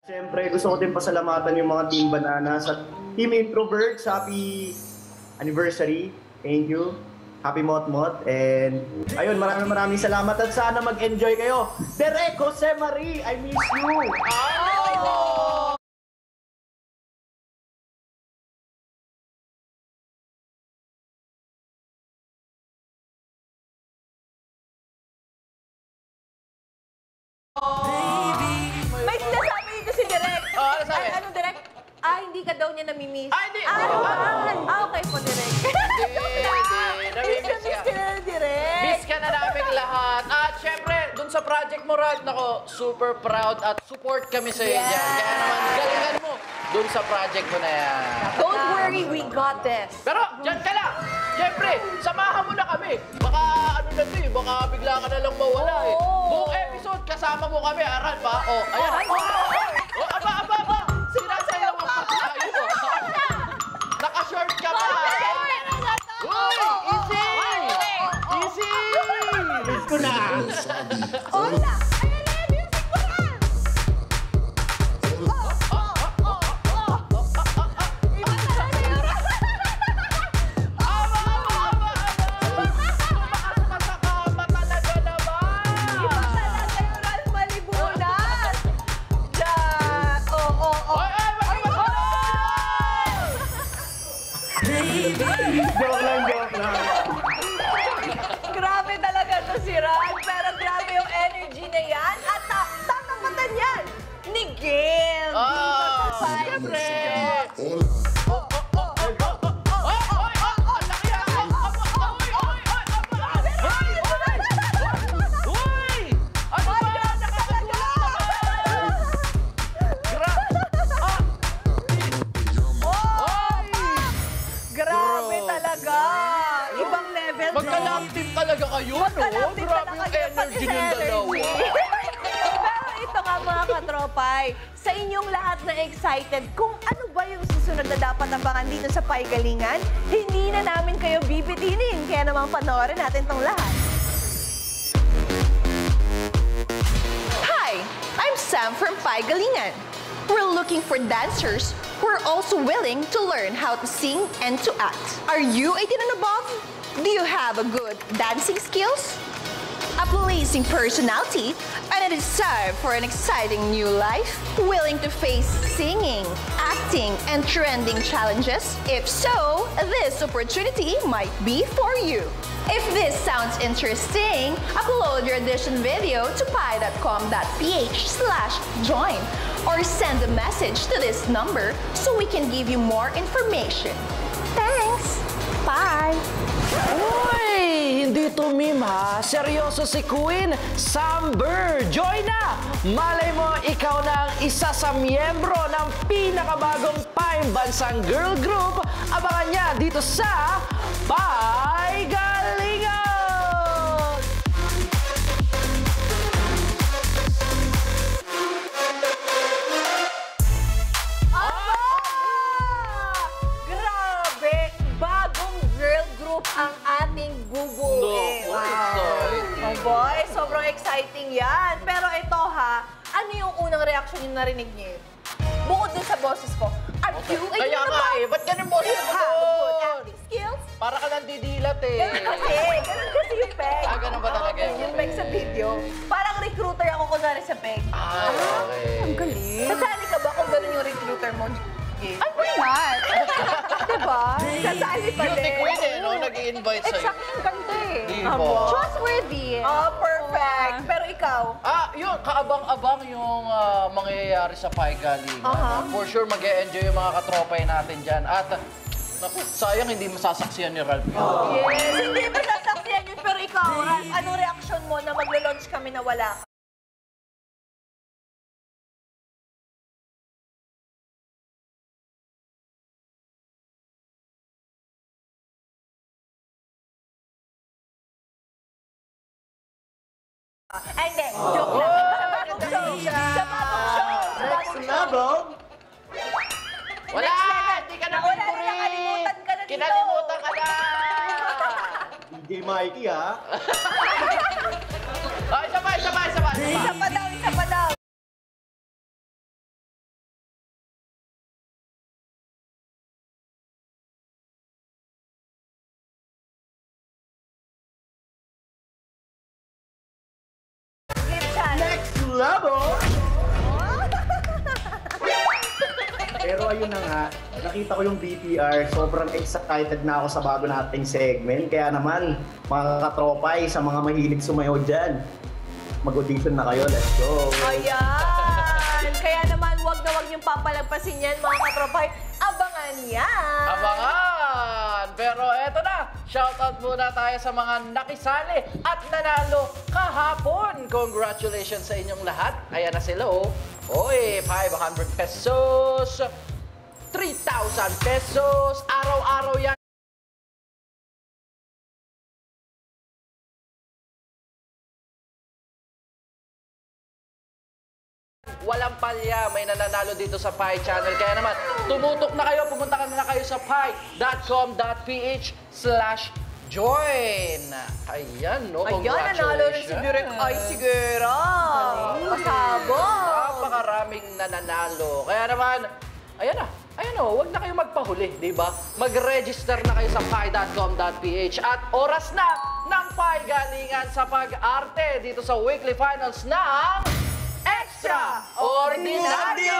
Siyempre, gusto ko din pasalamatan yung mga Team Banana sa Team Introverts. Happy anniversary. Thank you. Happy Mot-Mot. And ayun, maraming salamat at sana mag-enjoy kayo. Derek Jose Marie, I miss you. Oh! May sinasabi dito si Direk. Oh, ano sabi? Ano, Direk? Hindi ka daw niya namimiss. Hindi. Okay po, Direk. Namimiss ka. Miss ka na, Direk. Miss ka na namin lahat. At syempre, dun sa project mo, Ralph, nako, super proud at support kami sa iyo dyan. Kaya naman, galingan mo dun sa project mo na yan. Don't worry, we got this. Pero, dyan ka lang. Syempre, samahan mo na kami. Baka ano na to eh, baka bigla ka na lang mawala eh. Buong episode, kasama mo kami, Aral pa. Oh, ayan. Aba. Sinasayaw ang pagkain mo. Naka-short ka pa. Uy, easy! Easy! Miss ko na. Hola! Ayan na yung music mo na! Iba talaga yun. Tumakas ka sa kama talaga naman. Iba talaga yung Ralph Malibunan. Joke lang. Grabe talaga to si Ralph. Pero grabe yung energy na yan. At tatapatan yan ni Gail. Dito sa Siyempre. Grabe talaga. Ibang level. Magka-love team talaga kayo, no? Magka-love team Grabe talaga yung kayo, energy pati ng dalawa. Pero ito nga mga katropay, sa inyong lahat na excited kung ano ba yung susunod na dapat abangan dito sa Paigalingan, hindi na namin kayo bibitinin. Kaya naman panoorin natin tong lahat. Hi, I'm Sam from Paigalingan. We're looking for dancers who are also willing to learn how to sing and to act. Are you 18 and above? Do you have a good dancing skills? A pleasing personality and a desire for an exciting new life? Willing to face singing, acting, and trending challenges? If so, this opportunity might be for you. If this sounds interesting, upload your audition video to pi.com.ph/join or send a message to this number so we can give you more information. Thanks! Bye! Uy, hindi tumim ha. Seryoso si Queen Samber. Join na! Malay mo, ikaw na ang isa sa miyembro ng pinakabagong paimbansang girl group. Abangan niya dito sa Paigalingan! Grabe! Bagong girl group ang ating bubuin. Oh boy, sobrang exciting yan. Pero ito ha, ano yung unang reaction yung narinig niyo? Bukod dun sa boses ko, are you? Kaya nga eh, ba't ganun mo You have good acting skills? Para ka nandidilat eh. Ganun kasi yung peg. Ganun ba talaga? Yung peg sa video. Parang recruiter ako kunwari sa peg. Okay. Ang galing. Sasali ka ba kung ganun yung recruiter mo? Ay, why not? Diba? Sasali pa Beauty din. queen eh, no? Nag-i-invite sa'yo. Exactly, ang ganda eh. Diba? Trustworthy. Oh, perfect. Pero ikaw? Yun, kaabang-abang yung mangyayari sa Paigalingan. For sure, mag-e-enjoy yung mga katropay natin dyan. At, naku, sayang hindi masasaksiyan ni Ralph yun. Yes, hindi masasaksiyan yun. Pero ikaw, Ralph, anong reaction mo na maglo-launch kami na wala ka? Ay, hindi. Joke lang. Sa bagong show. Sa bagong show. Next level. Wala! Hindi ka na Wala na, pinuri! nakalimutan ka na dito. Kinalimutan ka na! DJ Mikey, ha? Isa pa! Isa pa daw, isa pa daw. level! Pero ayun na nga, nakita ko yung BTR, sobrang excited na ako sa bago nating segment. Kaya naman, mga katropay, sa mga mahilig sumayaw dyan, mag-audition na kayo, let's go! Ayan! Kaya naman, wag na wag niyong papalagpasin yan, mga katropay. Abangan yan! Abangan! Pero eto na, shoutout muna tayo sa mga nakisali at nanalo kahapon. Congratulations sa inyong lahat. Ayan na sila, oh. Oy, 500 pesos, 3,000 pesos, araw-araw yan. Walang palya, may nananalo dito sa Pi Channel. Kaya naman, tumutok na kayo, pumunta ka na kayo sa pi.com.ph/join. Ayan, no? Ayan, nanalo rin si Direk Ay Sigera. Pasabog. Napakaraming nananalo. Kaya naman, ayan na. Ayan o, huwag na kayo magpahuli, di ba? Mag-register na kayo sa pi.com.ph at oras na ng Pi Galingan sa pag-arte dito sa weekly finals ng Extra Ordinaryo!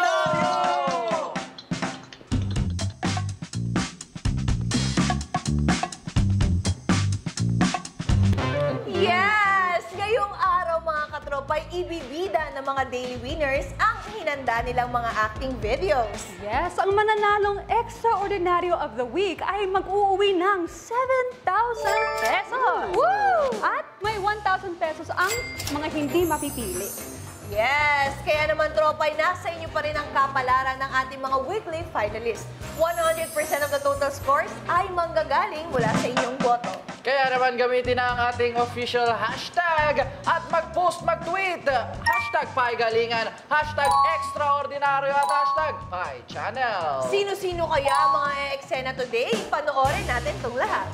Yes! Ngayong araw, mga katropay, ibibida ng mga daily winners ang hinanda nilang mga acting videos. Yes, ang mananalong Extraordinaryo of the Week ay mag-uuwi ng 7,000 pesos. Woo! At may 1,000 pesos ang mga hindi mapipili. Yes! Kaya naman, tropay, nasa inyo pa rin ang kapalaran ng ating mga weekly finalists. 100% of the total scores ay manggagaling mula sa inyong boto. Kaya naman gamitin na ang ating official hashtag at mag-post, mag-tweet. Hashtag PiGalingan, hashtag Extraordinaryo at hashtag Pi Channel. Sino-sino kaya ang mga eksena today? Panoorin natin itong lahat.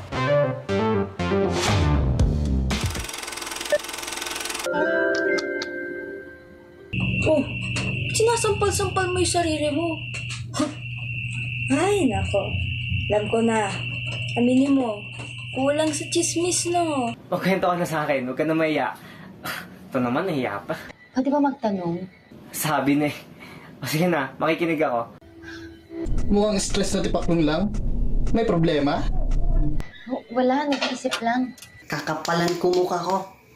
Oh, sinasampal-sampal mo yung sarili mo. Ay, nako. Alam ko na. Aminin mo. Kulang sa chismis, no? Magkwento ka na sa akin, huwag ka na maiya. Ito naman, nahiya pa. Pwede ba magtanong? Sabi na eh. O sige na, makikinig ako. Mukhang stress na tipaklong lang. May problema? Wala, nag-isip lang. Kakapalan ko mukha ko.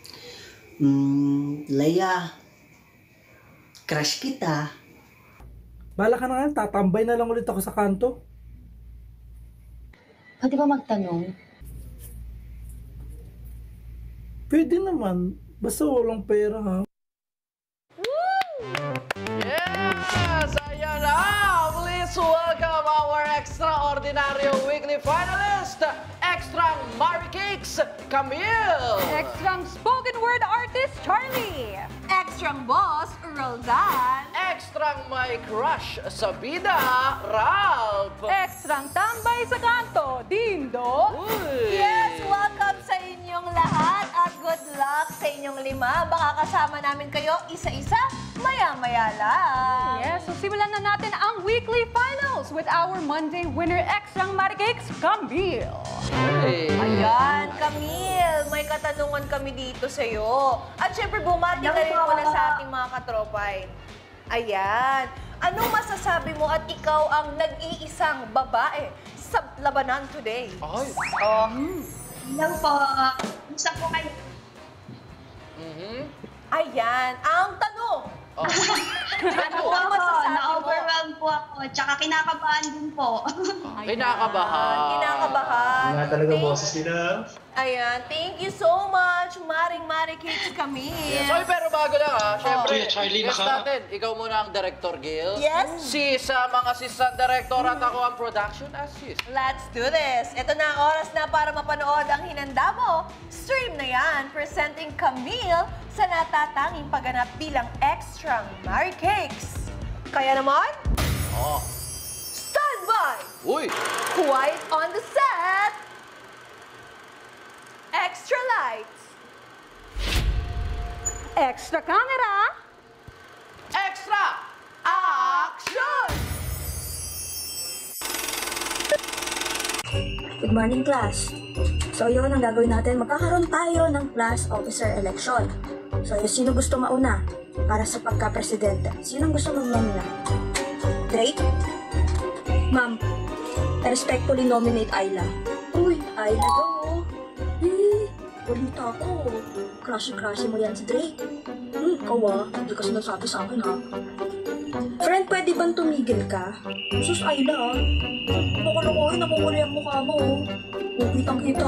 Leia, crush kita. Bala ka na nga, tatambay na lang ulit ako sa kanto. Pwede ba magtanong? Pwede naman, basta walang pera ha. Yes! Ayan na! Please welcome our Extraordinaryo Weekly Finalist, Extrang Mari Cakes, Camille! Extrang spoken word artist, Charlie! Extrang boss, Roldan. Extrang my crush sa bida, Ralph! Extrang tambay sa kanto, Dindo! Uy! Yes, welcome sa inyong lahat at good luck sa inyong 5. Baka kasama namin kayo isa-isa, maya-maya lang. Yes, so simulan na natin ang weekly finals with our Monday winner, Extrang Marikix, Camille. Hey. Ayan, Camille, may katanungan kami dito sa'yo. At syempre, bumati ka rin muna sa ating mga katropay. Ayan, anong masasabi mo at ikaw ang nag-iisang babae sa labanan today? Ay! Oh. Lang po. Gusto po kayo. Ayan, ang tanong. Oh. Ano Po ang ako, masasabi mo? na-overwhelm po ako. Tsaka kinakabahan din po. Kinakabahan. Kinakabahan. Nga talaga Thank- boses nila. Ayan, thank you so much, Maring Mari Cakes Camille. Yes. Oy, pero bago lang syempre, Kuya Charlie, guest naka- natin, ikaw muna ang Director Gil. Yes. Si sa mga assistant director at ako ang production assist. Let's do this. Ito na ang oras na para mapanood ang hinanda mo. Stream na yan, presenting Camille sa natatanging pagganap bilang Extrang Mari Cakes. Kaya naman, Oh. stand by! Uy! Quiet on the set! Extra lights! Extra camera! Extra action! Good morning, class. So, yun ang gagawin natin. Magkakaroon tayo ng class officer election. So, sino gusto mauna? para sa pagka-presidente, sino ang gusto mong nomina? Drake? Ma'am, I respectfully nominate Ayla. Uy, Ayla daw. Balita ko. Crush-crush mo yan si Drake. Ikaw hindi ka sinasabi sa akin Friend, pwede bang tumigil ka? Sus, Ayla Nakalokohin, namumuli ang mukha mo Kitang-kita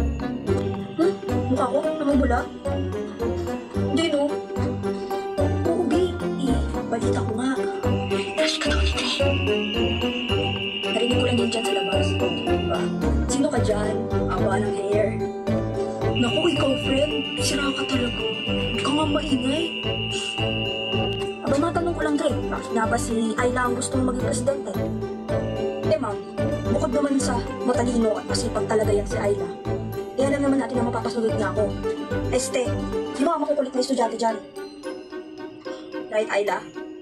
Mukha ko, namumula? Hindi Oo, balita ko nga. Crush ka daw ni Drake. Narinig ko lang yan dyan sa labas. Sino ka dyan? Aba ng hair. Naku, ikaw, friend. Sira ka talaga. Hindi ka nga maingay. Aba, matanong ko lang, Drake. Bakit nga ba si Ayla ang gusto mong maging presidente? Ma'am, bukod naman sa matalino at masipag talaga yan si Ayla. Alam naman natin na mapapasunod na ako. Yung mga makukulit na estudyante dyan. Right, Ayla?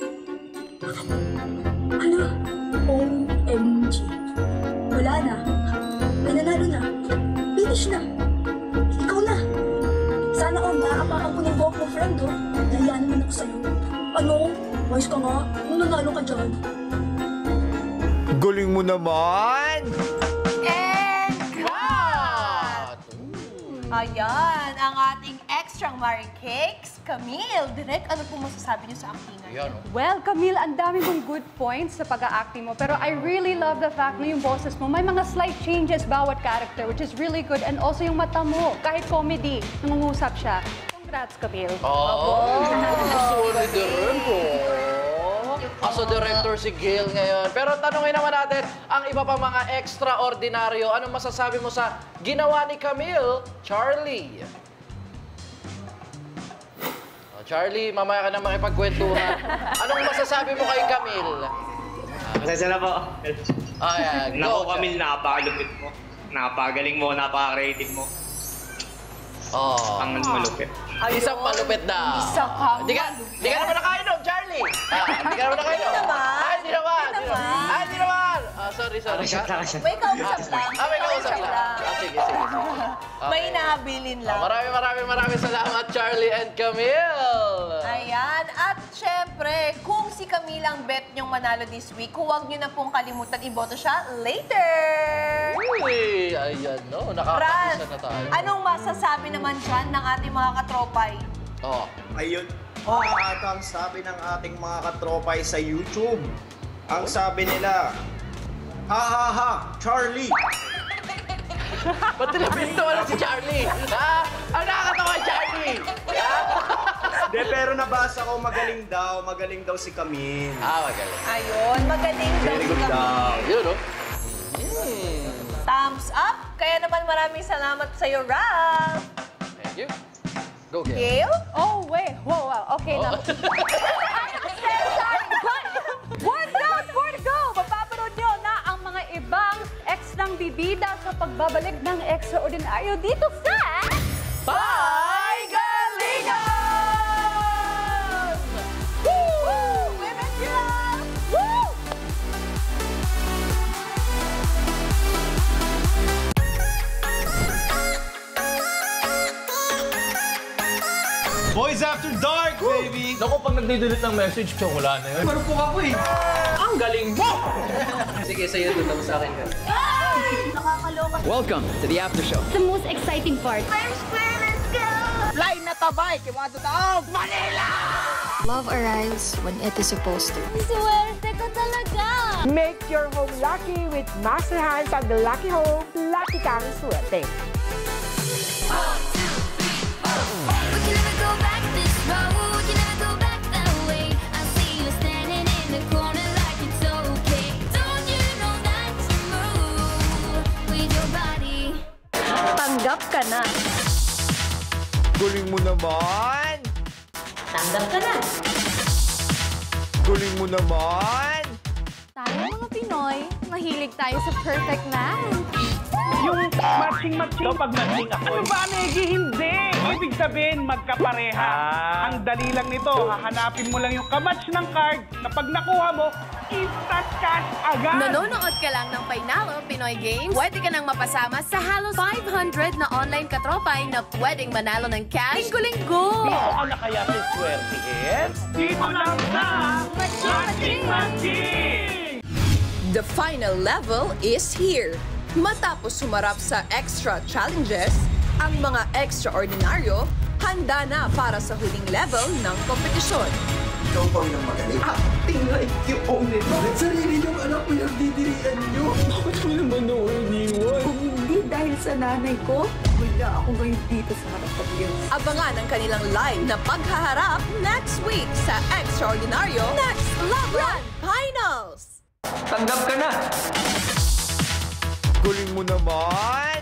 Ano? OMG. Wala na. May nanalo na. Finish na. Ikaw na. Sana naaapakan ko ng buhok mo, friend, Nahiya naman ako sa'yo. Wise ka nga. Kung nanalo ka dyan. Galing mo naman! And cut! Ayan, ang ating extra Mari Cakes. Camille, direct, ano po masasabi niyo sa actingan? Well, Camille, ang dami mong good points sa pag-a-acting mo. Pero I really love the fact na yung boses mo, may mga slight changes bawat character, which is really good. And also yung mata mo, kahit comedy, nangungusap siya. Congrats, Camille. Sorry, direct Aso director si Gail ngayon. Pero tanungin naman natin, ang iba pa mga extraordinaryo, anong masasabi mo sa ginawa ni Camille, Charlie? Charlie, mamaya ka na makipagkwentuhan. Anong masasabi mo kay Camille? Pasensya na po. Naku, Camille, napakalupit mo. Napagaling mo, napaka-creative mo. Ang malupit. Isang malupit na. Di ka naman nakainom, Charlie. Di ka naman nakainom. Hindi naman. Sorry. May kausap lang. May kausap lang. Sige. May nahabilin lang. Maraming salamat, Charlie and Camille. Ayan. At syempre, kung si Camille ang bet niyong manalo this week, huwag niyo na pong kalimutan iboto siya later. Uy, ayan nakakapisa na tayo. Anong masasabi naman dyan ng ating mga katropay? Ayun. Ito ang sabi ng ating mga katropay sa YouTube. Ang sabi nila, ha, Charlie! Ba't nilapintawa lang si Charlie? Ang nakakatawa Charlie! De, pero nabasa ko magaling daw si Camille. Magaling. Ayun, magaling daw Very si good daw. Yun, Thumbs up! Kaya naman maraming salamat sa'yo, Ralph! Thank you. Go, Gail. Gail? Oh, wait. Wow. Okay na. One down, more to go! Mapapanood nyo na ang mga ibang extrang bibida sa pagbabalik ng Extraordinaryo dito sa... Pagalingan! Woo! Women Girls! Woo! Boys After Dark, baby! Naku, pag nagdidelete ng message, wala na yun. Marupok ako Ang galing mo! Sige, sa'yo doon sa akin ka. Nakakaloka. Welcome to the after show. The most exciting part. Let's go! Fly na tabay, kiwato taong Manila! Love arrives when it is supposed to. Swerte ko talaga! Make your home lucky with Master Hands at the Lucky Home. Lucky kang swerte. Tanggap ka na. Galing mo naman! Tanggap ka na. Galing mo naman! Tayo mga Pinoy, mahilig tayo sa perfect match. Yung matching-matching. Pag matching ako. Ano ba, Negi? Hindi. Ibig sabihin, magkapareha. Ang dali lang nito, hahanapin mo lang yung kamatch ng card na pag nakuha mo, instant cash agad. Nanonood ka lang ng Painalo Pinoy Games, pwede ka nang mapasama sa halos 500 na online katropay na pwedeng manalo ng cash linggo-linggo. Dito ka na kaya sa swertihin? Dito lang sa Matching-Matching! The final level is here. Matapos sumarap sa extra challenges, ang mga extraordinaryo handa na para sa huling level ng kompetisyon. Ikaw pa rin ang magaling. Acting like you own it. Bakit sarili niyong anak mo yung didirian niyo? Bakit mo naman ako iniwan? Kung hindi dahil sa nanay ko, wala ako ngayon dito sa harapan niyo. Abangan ang kanilang live na paghaharap next week sa Extraordinaryo Next Level Finals! Tanggap ka na! Galing mo naman!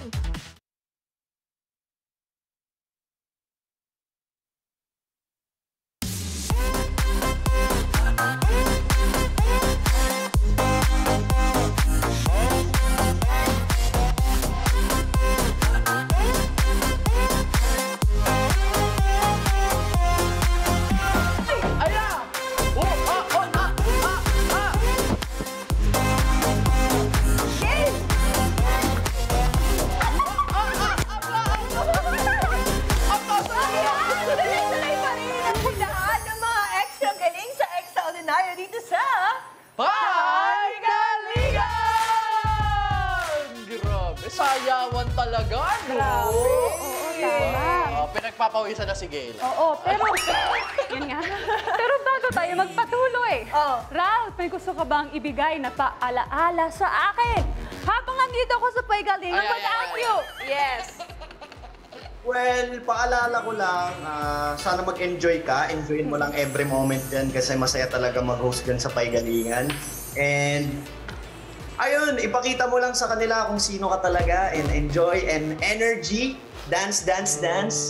Sayawan talaga, no? Grabe. Oo, tama. Pinagpapawisan na si Gail. Oo, pero... yun nga. Pero bago tayo magpatuloy, Ralph, may gusto ka bang ibigay na paalaala sa akin? Habang andito ako sa Paigalingan, without you! Yes! Well, paalala ko lang, sana mag-enjoy ka. Enjoyin mo lang every moment yan kasi masaya talaga mag-host dyan sa Paigalingan. And ayun, ipakita mo lang sa kanila kung sino ka talaga and enjoy and energy. Dance, dance, dance.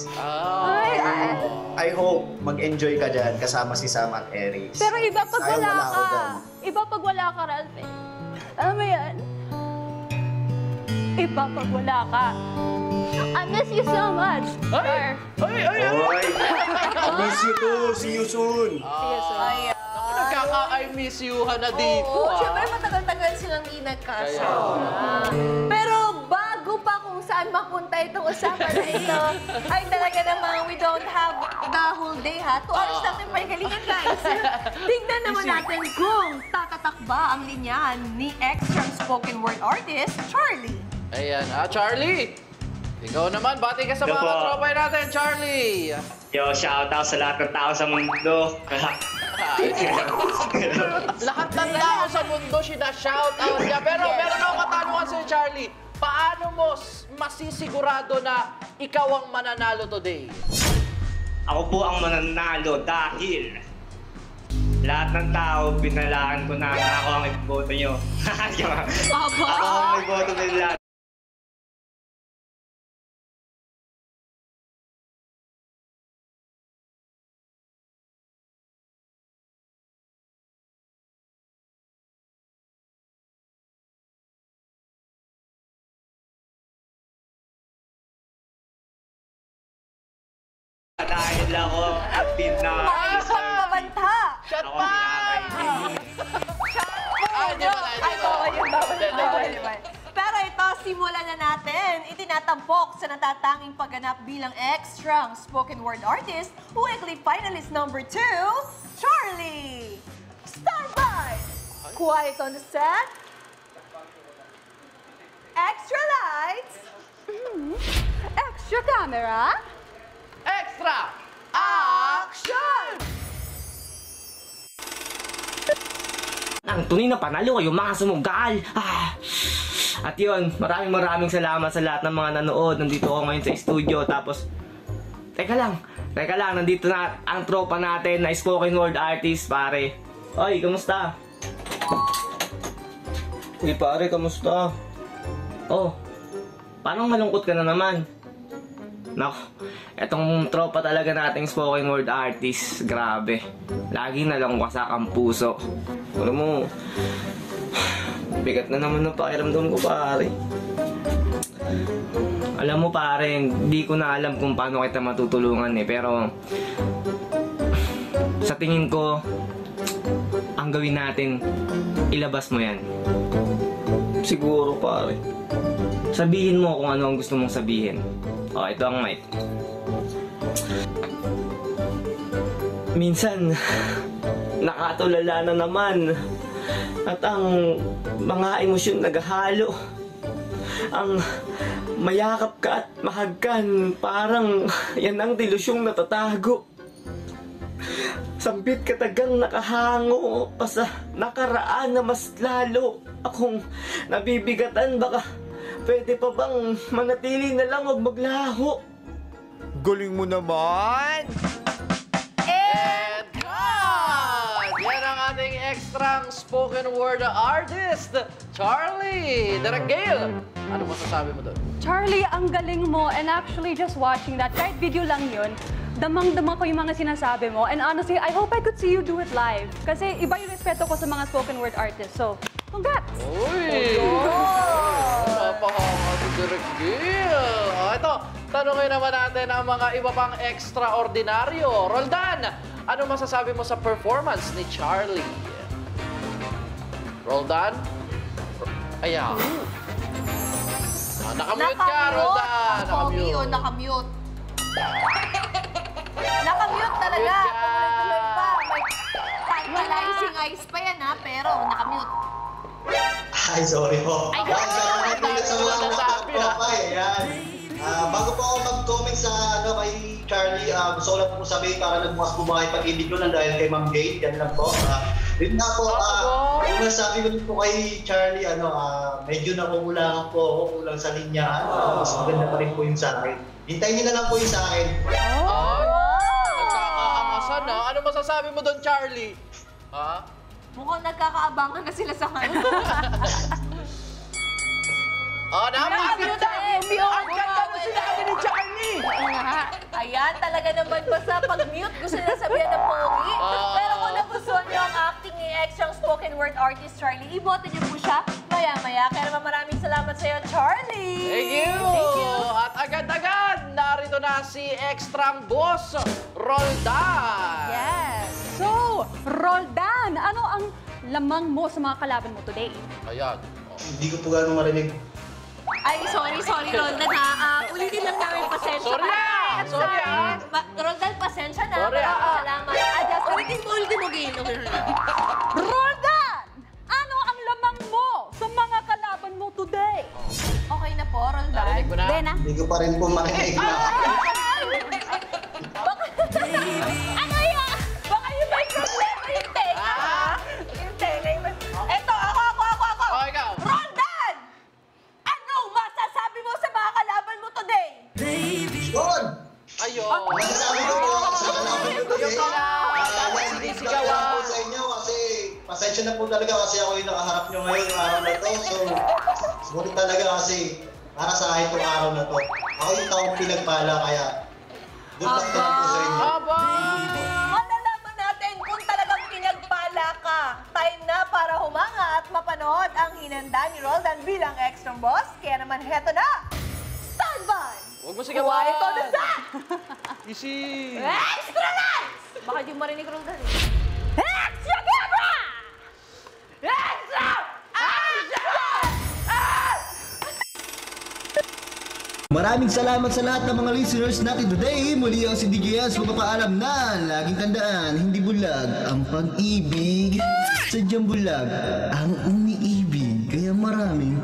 I hope mag-enjoy ka dyan kasama si Sam at Aries. Pero iba pag Sayang wala wala ako ka. dyan. Iba pag wala ka, Ralph. Alam mo yan? Iba pag wala ka. I miss you so much. Ay! Oy! I miss you too. See you soon. See you soon. Nagkaka-I miss you-han na dito, Oo, syempre matagal-tagal silang hindi nagkasama. Pero bago pa kung saan mapunta itong usapan na ito, ay talaga namang we don't have the whole day, ha? 2 oras natin Paigalingan, guys. Tingnan naman natin kung tatatak ba ang linyahan ni ex-strong spoken word artist, Charlie. Ayan, Charlie! Ikaw naman, bati ka sa mga katropay natin, Charlie! Yo, shoutout sa lahat ng tao sa mundo. Lahat ng tao sa mundo, sina-shoutout niya. Pero meron akong katanungan sa'yo, Charlie. Paano mo masisigurado na ikaw ang mananalo today? Ako po ang mananalo dahil lahat ng tao, binalaan ko na ako ang iboto nyo. Ako ang iboto nila. Dahil ako active na Pagpabanta! Shut ako Pero ito, simulan na natin. Itinatampok sa natatanging pagganap bilang ex-strong spoken word artist, weekly finalist number 2, Charlie! Stand by! Quiet on the set. Extra lights. Extra camera. Extra action! Ang tunay na panalo ay yung mga sumugal. At yun, maraming salamat sa lahat ng mga nanood. Nandito ako ngayon sa studio. Tapos, teka lang, nandito na ang tropa natin na spoken word artist, pare. Oy, kamusta? Uy, pare, kamusta? Oh, paano malungkot ka na naman? Nako, etong tropa talaga nating spoken word artist, grabe. Lagi na lang wasak ang puso. Alam mo, bigat na naman ng pakiramdam ko, pare. Alam mo, pare, hindi ko na alam kung paano kita matutulungan eh. Pero sa tingin ko, ang gawin natin, ilabas mo yan. Siguro, pare. Sabihin mo kung ano ang gusto mong sabihin. O, ito ang mic. Minsan, nakatulala na naman. At ang mga emosyon naghahalo. Ang mayakap ka at mahagkan, parang yan ang delusyong natatago. Sambit katagang nakahango pa sa nakaraan na mas lalo akong nabibigatan. Baka pwede pa bang manatili na lang, wag maglaho. Galing mo naman! And God! Yan ang ating extra spoken word artist, Charlie Daragale. Ano masasabi mo doon? Charlie, ang galing mo. And actually, just watching that, kahit video lang yun, damang-dama ko yung mga sinasabi mo. And honestly, I hope I could see you do it live. Kasi iba yung respeto ko sa mga spoken word artists. So, congrats! Uy! Napahanga si Daragale. Ito, tanungin naman natin ang mga iba pang extraordinaryo. Roldan, ano masasabi mo sa performance ni Charlie? Roldan? Ayan. Nakamute ka, Roldan. Nakamute. Nakamute. Nakamute talaga. Tuloy-tuloy pa. May tantalizing eyes pa yan ha, pero nakamute. Ay, sorry po. Ay, bago po ako mag-comment sa kay Charlie, gusto ko lang po sabihin para nagbukas po mga pag-ibig ko lang dahil kay Ma'am Jade. Yan lang po. Yun nga po, yung nasabi ko po kay Charlie, medyo nakukulangan po ako, kulang sa linya. Mas maganda pa rin po yung sa akin. Hintayin niyo na lang po yung sa akin. Nagkakaangasan na. Ano masasabi mo doon, Charlie? Ha? Mukhang nagkakaabangan na sila sa kanya. Nakamute tayo! Ang ganda na sinabi ni Charlie! Ayan, talaga naman pa sa pag-mute gusto nila sabihan ng pogi. Pero kung nagustuhan niyo ang acting ni extra spoken word artist Charlie, ibote niyo po siya maya-maya. Kaya naman maraming salamat sa iyo, Charlie! Thank you! Thank you! At agad-agad, narito na si extrang boss, Roldan! Yes! So, Roldan, ano ang lamang mo sa mga kalaban mo today? Ayan. Hindi ko po gano'ng marinig. Ay, sorry, Roldan ha. Ulitin lang namin, pasensya. Sorry na! Sorry ha! Roldan, pasensya na. Sorry, Maraming salamat. Adjust. Ulitin mo, Gail. Roldan! Ano ang lamang mo sa mga kalaban mo today? Okay na po, Roldan. Narinig mo na? Hindi ko pa rin po marinig. Ano yan? Baka yung may problema yung tenga. Yung tenga. Eto, ako. Oh, ikaw. Roldan! Anong masasabi mo sa mga kalaban mo today? Yun! Ayun. Masasabi ko po sa kalaban ko today. Sinisigaw po sa inyo kasi pasensya na po talaga kasi ako yung nakaharap nyo ngayon yung araw na to. So, sulit talaga kasi para sa akin itong araw na to. Ako yung taong pinagpala kaya good luck na po sa inyo. Malalaman natin kung talagang pinagpala ka. Time na para humanga at mapanood ang hinanda ni Roldan bilang extra boss. Kaya naman heto na! Standby! Huwag mo sigawan! Ito na sa! Easy! Extra lights! Baka di mo marinig, Roldan eh. Extra camera! Extra action! Maraming salamat sa lahat ng mga listeners natin today. Muli ang si DJS magpapaalam na laging tandaan, hindi bulag ang pag-ibig. Sadyang bulag ang umiibig. Kaya maraming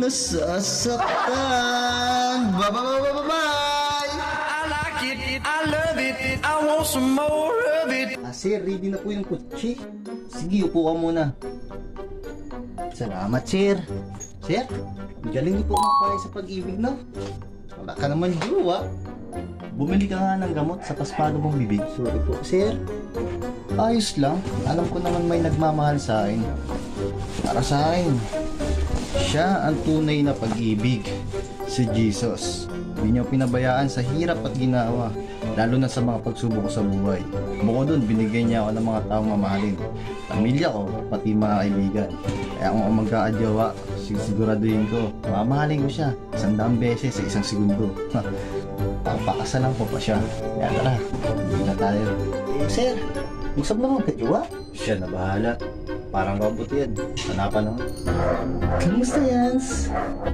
nasasaktan. Bye-bye! I like it, I love it, I want some more of it. Sir, ready na po yung kutsi. Sige, upo ka muna. Salamat, sir. Sir, galing niyo po makakaya sa pag-ibig, no? Wala ka naman jowa. Bumili ka nga ng gamot sa paspado mong bibig. Sorry po, sir. Ayos lang. Alam ko naman may nagmamahal sa akin. Para sa akin, siya ang tunay na pag-ibig. Si Jesus. Hindi niya pinabayaan sa hirap at ginawa. Lalo na sa mga pagsubok ko sa buhay. Bukod doon, binigay niya ako ng mga taong mamahalin. pamilya ko, pati mga kaibigan. Kaya kung magkakajowa, siguraduhin ko, mamahalin ko siya 100 beses sa isang segundo. Papakasalan ko pa siya. Kaya tara, hindi na tayo. Sir, gusto mo naman kajowa? Siya na bahala. Parang robot yan. Hanapan naman. Kamusta, Yans?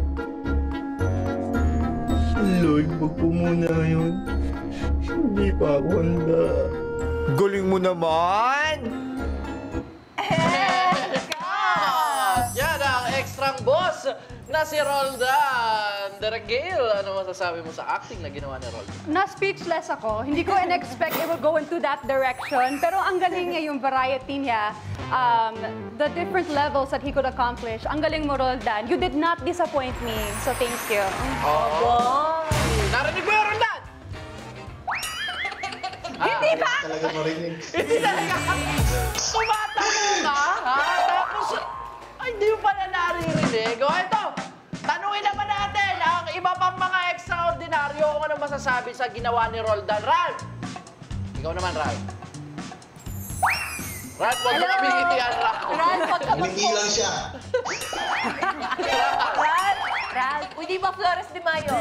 Lloyd, wag po muna ngayon. Hindi pa ako handa. Galing mo naman! Yan ang extrang boss na si Roldan. Derek-Gail, ano masasabi mo sa acting na ginawa ni Roldan? Na-speechless ako. Hindi ko in-expect it would go into that direction. Pero ang galing niya yung variety niya. The different levels that he could accomplish. Ang galing mo, Roldan. You did not disappoint me. So thank you. Oh. Narinig mo yung Roldan? Hindi ba? Talaga marinig. Hindi talaga. Tumatanong ka, ha? Tapos, ay, hindi mo pala naririnig. O, ito. Tanungin naman natin ang iba pang mga extraordinaryo kung ano masasabi sa ginawa ni Roldan. Ralph! Ikaw naman, Ralph. Ralph, huwag mo kami ngitian, Ralph. Ralph, huwag ka Ngiti lang siya. Ralph, hindi ba Flores de Mayo?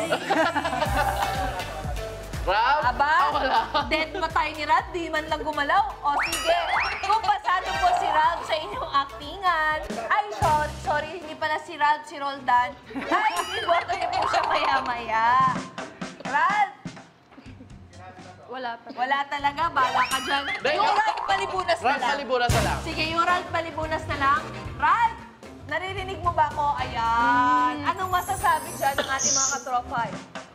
Ralph? Aba, wala. dead pa tayo ni Ralph, di man lang gumalaw. O sige, kung pasado po si Ralph sa inyong actingan, ay sorry, hindi pala si Ralph, si Roldan. Ay, iboto niyo po siya maya-maya. Ralph! Wala talaga, bala ka dyan. Yung Ralph Malibunas na lang. Ralph Malibunas na lang. Sige, yung Ralph Malibunas na lang. Ralph! Naririnig mo ba ako? Ayan. Anong masasabi dyan ng ating mga katropa?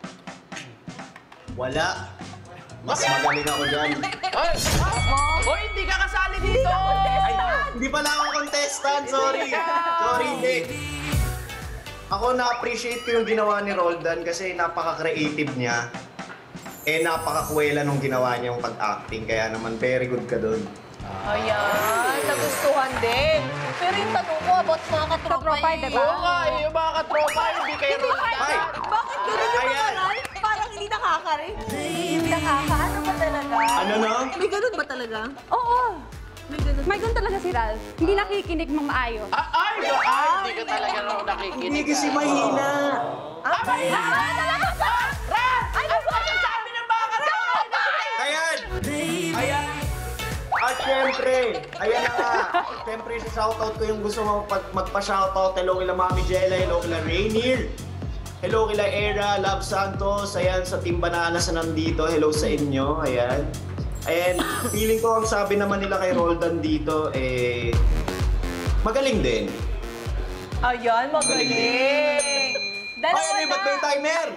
Wala. Mas magaling ako dyan. Ay! Hoy, hindi ka kasali dito! Hindi pala ako contestant, sorry. Sorry, hindi. Ako na-appreciate ko yung ginawa ni Roldan kasi napaka-creative niya. Napaka-kuwela nung ginawa niya yung pag-acting. Kaya naman, very good ka doon. Ayan, nagustuhan din. Pero yung tanong ko about mga katropa diba? Oo nga, yung mga katropa, hindi kayo Roldan. Bakit gano'n yung mga Ralph? Parang hindi nakaka-rin. Hindi nakaka-ano ba talaga? Ano no? May ganun ba talaga? Oo. May ganun talaga si Ralph. Hindi nakikinig ng maayos. Hindi ka talaga nung nakikinig. Hindi kasi mahina. Mahina talaga ba? Ralph! Ano ba ang sabi ng mga katropa? Ayan! Ayan! At syempre, ayan na nga. Syempre, shoutout ko yung gusto mo magpa-shoutout. Hello kila Mami Jella, hello kila Rainier. Hello kila Era, Love Santos. Ayan, sa Team Bananas na nandito. Hello sa inyo. Ayan. And feeling ko ang sabi naman nila kay Roldan dito, magaling din. Ayan, magaling. Ay, ano yung ba't may timer?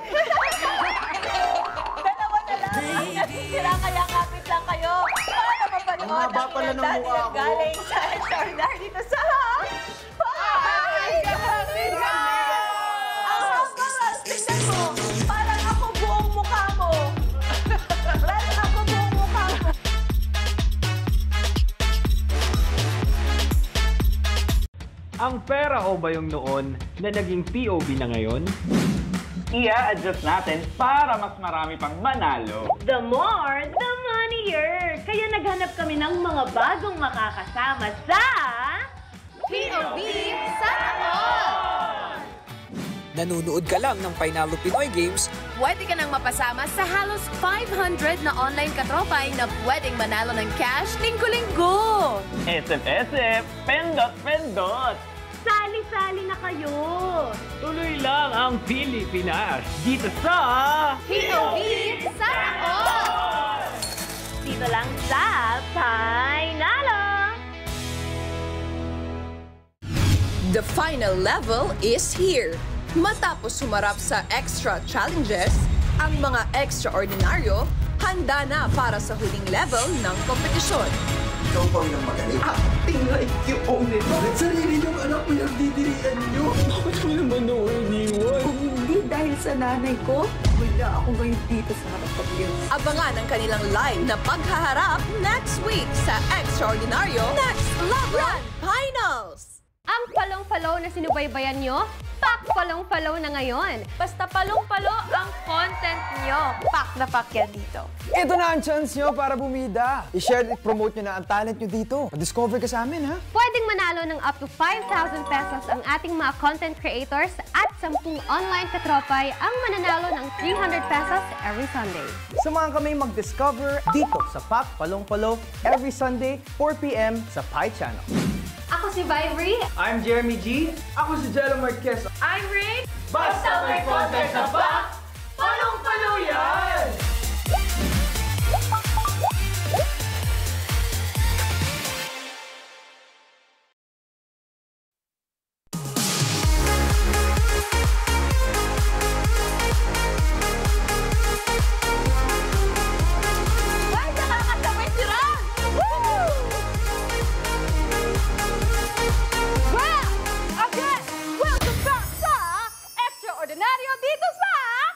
Dalawa na lang. Kasi sila kaya kapit lang kayo. Para mapanood Ang haba ang pala ng ilan mukha ko. galing sa Extraordinary dito sa Ang sobrang tingnan mo. Parang ako buong mukha mo. Parang ako buong mukha mo. Ang pera o ba yung noon na naging POV na ngayon? I-adjust natin para mas marami pang manalo. The more, the money-er. Kaya naghanap kami ng mga bagong makakasama sa... POV Sana All! Nanonood ka lang ng Painalo Pinoy Games, Pwede ka nang mapasama sa halos 500 na online katropay na pwedeng manalo ng cash linggo-linggo. SF, pendot! Sali-sali na kayo! Tuloy lang ang Pilipinas dito sa... POV Sana All! Dito lang sa Painalo! The final level is here. Matapos sumarap sa extra challenges, ang mga extraordinaryo handa na para sa huling level ng kompetisyon. Ikaw bang nang magaling? Acting like you own it. Sarili niyong anak mo yung didirian niyo. Bakit mo naman ako iniwan? Kung hindi dahil sa nanay ko, wala ako ngayon dito sa harapan niyo. Abangan ang kanilang live na paghaharap next week sa Extraordinaryo Next Love Run Finals! Ang palong-palo na sinubaybayan nyo, pak palong-palo na ngayon. Basta palong-palo ang content nyo. Pak na pak yan dito. Ito na ang chance nyo para bumida. I-share at promote nyo na ang talent nyo dito. Ma-discover ka sa amin, ha? Pwedeng manalo ng up to 5,000 pesos ang ating mga content creators at 10 online katropay ang mananalo ng 300 pesos every Sunday. Samahan kami mag-discover dito sa Pak Palong Palo every Sunday, 4 p.m. sa Pi Channel. Ako si Vivery. I'm Jeremy G. Ako si Jello Marquez. I'm Rick. Basta may content na Pak, palong-palo yan! Ordinaryo dito sa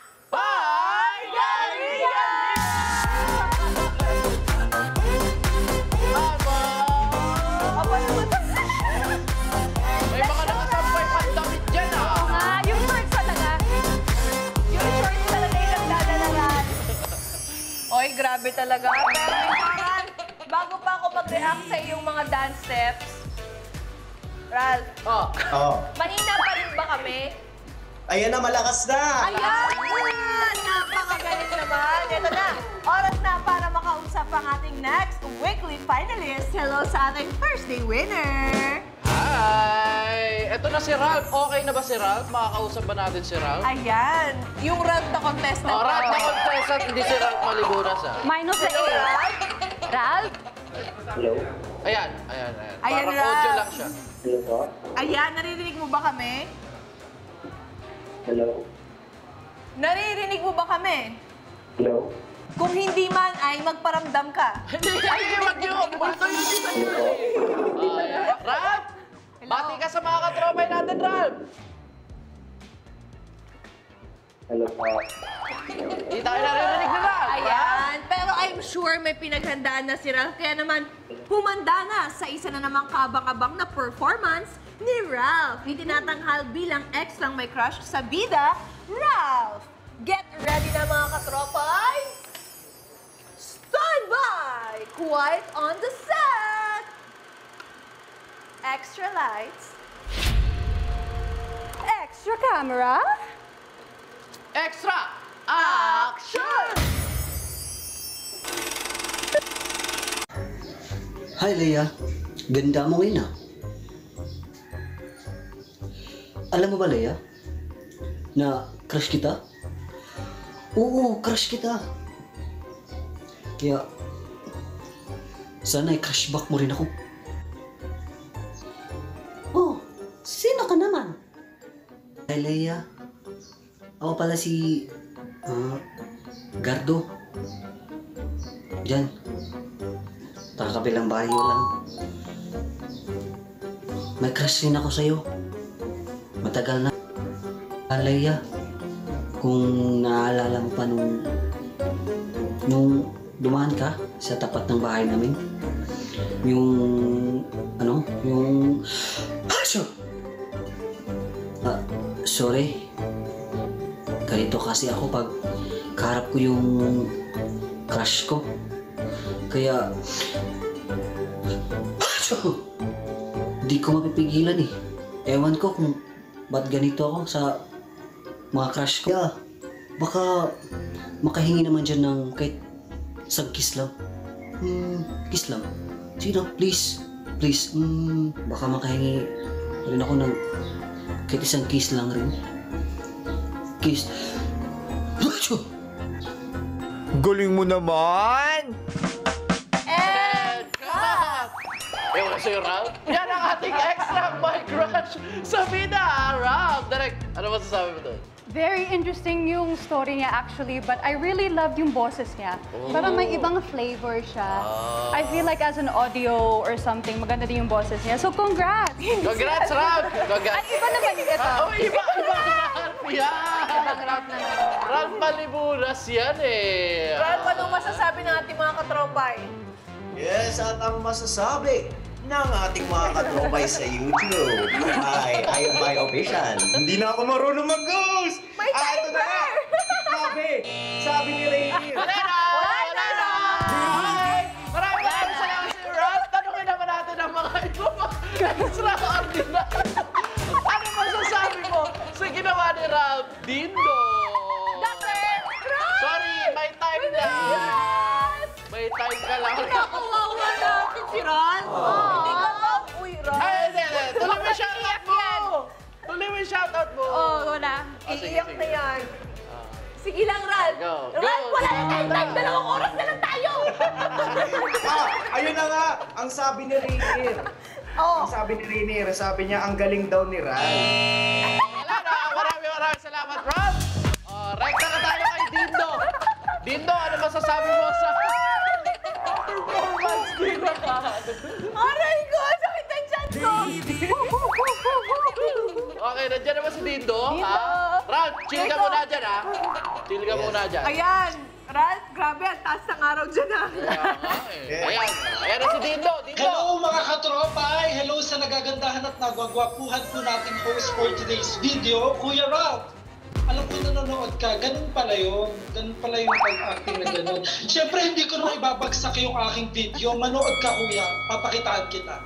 May mga nakasampay pandamit dyan, ha? Oo nga, yung shorts talaga. Yung shorts talaga yung nagdadalaran. Oy, grabe talaga. Pero Ran, bago pa ako mag-react sa iyong mga dance steps, Ralph, mahina pa rin ba kami? Ayan na, malakas na! Ayan! Napakagaling naman! Ito na, oras na para makausap ang ating next weekly finalist. Hello sa ating Thursday winner! Hi! Ito na si Ralph. Okay na ba si Ralph? Makakausap ba natin si Ralph? Ayan! Yung Ralph na contestant. Ralph na contestant, hindi si Ralph Malibunas, ha? Minus na Ralph? Hello? Ayan. Ayan, Parang Ralph. audio lang siya. Hello po? Ayan, naririnig mo ba kami? Hello? Naririnig mo ba kami? Hello? Kung hindi man, ay magparamdam ka. Hindi, wag yun. Bato yun dito Ralph! Bati ka sa mga katropay natin, Ralph! Hello po? Hindi tayo naririnig na, Ralph! Ayan, pero I'm sure may pinaghandaan na si Ralph. Kaya naman, humanda na sa isa na namang kabang-abang na performance ni Ralph. Itinatanghal bilang ex-lang may crush sa bida, Ralph! Get ready na mga katropay! Stand by! Quiet on the set! Extra lights. Extra camera. Extra action! Hi, Leia. Ganda mo ngayon, ah. Alam mo ba, Leia, na crush kita? Oo, crush kita. Kaya, sana i-crush back mo rin ako. Oh, sino ka naman? Hi, Leia. Ako pala si... Gardo. Diyan. Takakabilang bayo lang. May crush rin ako sa'yo. Matagal na. Leia, kung naaalala mo pa nung dumaan ka sa tapat ng bahay namin, yung sorry. Ganito kasi ako pag kaharap ko yung crush ko. Kaya di ko mapipigilan eh. Ewan ko kung ba't ganito ako sa mga crush ko. Kaya baka makahingi naman dyan ng kahit isang kiss lang. Kiss lang. Sino? Please. Please. Baka makahingi rin ako ng kahit isang kiss lang rin. Kiss. Galing mo naman! And cut! Ewan sa'yo, Ralph. Yan ang ating extra my crush sa bida, Ralph. Direct, ano masasabi mo doon? Very interesting yung story niya actually, but I really loved yung boses niya. Parang may ibang flavor siya. I feel like as an audio or something, maganda din yung boses niya. So congrats! Congrats, Ralph! Congrats! Ay, iba naman yung ito. Iba Ralph yan! Ibang Ralph na naman. Ralph Malibunas yan eh. Ralph, anong masasabi ng ating mga katropay? Yes, at ang masasabi ng ating mga katrobay sa YouTube. I am my official. Hindi na ako marunong mag-ghost! May Ito na nga! Sabi ni Rainier. Wala na! Maraming salamat sa Rob. Tanungin naman natin ang mga ito. Extraordinary. Ano masasabi mo sa ginawa ni Rob? Dindo! Sorry, may time lang. May time ka lang. Nakawawa natin si Ron. Hindi ka ba? Uy, Ron. Ay, hindi. Tuloy mo yung shoutout mo. Tuloy mo yung shoutout mo. Oo, wala. Iiyak na yan. Sige lang, Ron. Go. Ron, wala na tayong time. 2 oras na lang tayo. Ayun na nga, ang sabi ni Rainier. Ang sabi ni Rainier, sabi niya, ang galing daw ni Ral. Wala na. Maraming salamat, Rob. Rekta na tayo kay Dindo. Dindo, ano masasabi mo sa performance ni Ron? Aray ko, sakit ang tiyan ko. Okay, nandiyan naman si Dindo. Ron, chill ka muna dyan, ha? Chill ka muna dyan. Ayan. Ron, grabe, ang taas ng araw dyan, ha? Ayan na si Dindo. Hello mga katropay! Hello sa nagagandahan at nagwagwapuhan po nating host for today's video, Kuya Rob! Alam ko nanonood ka, ganun pala yun. Ganun pala yung pag-acting na ganun. Siyempre, hindi ko naman ibabagsak yung aking video. Manood ka, Kuya. Papakitaan kita.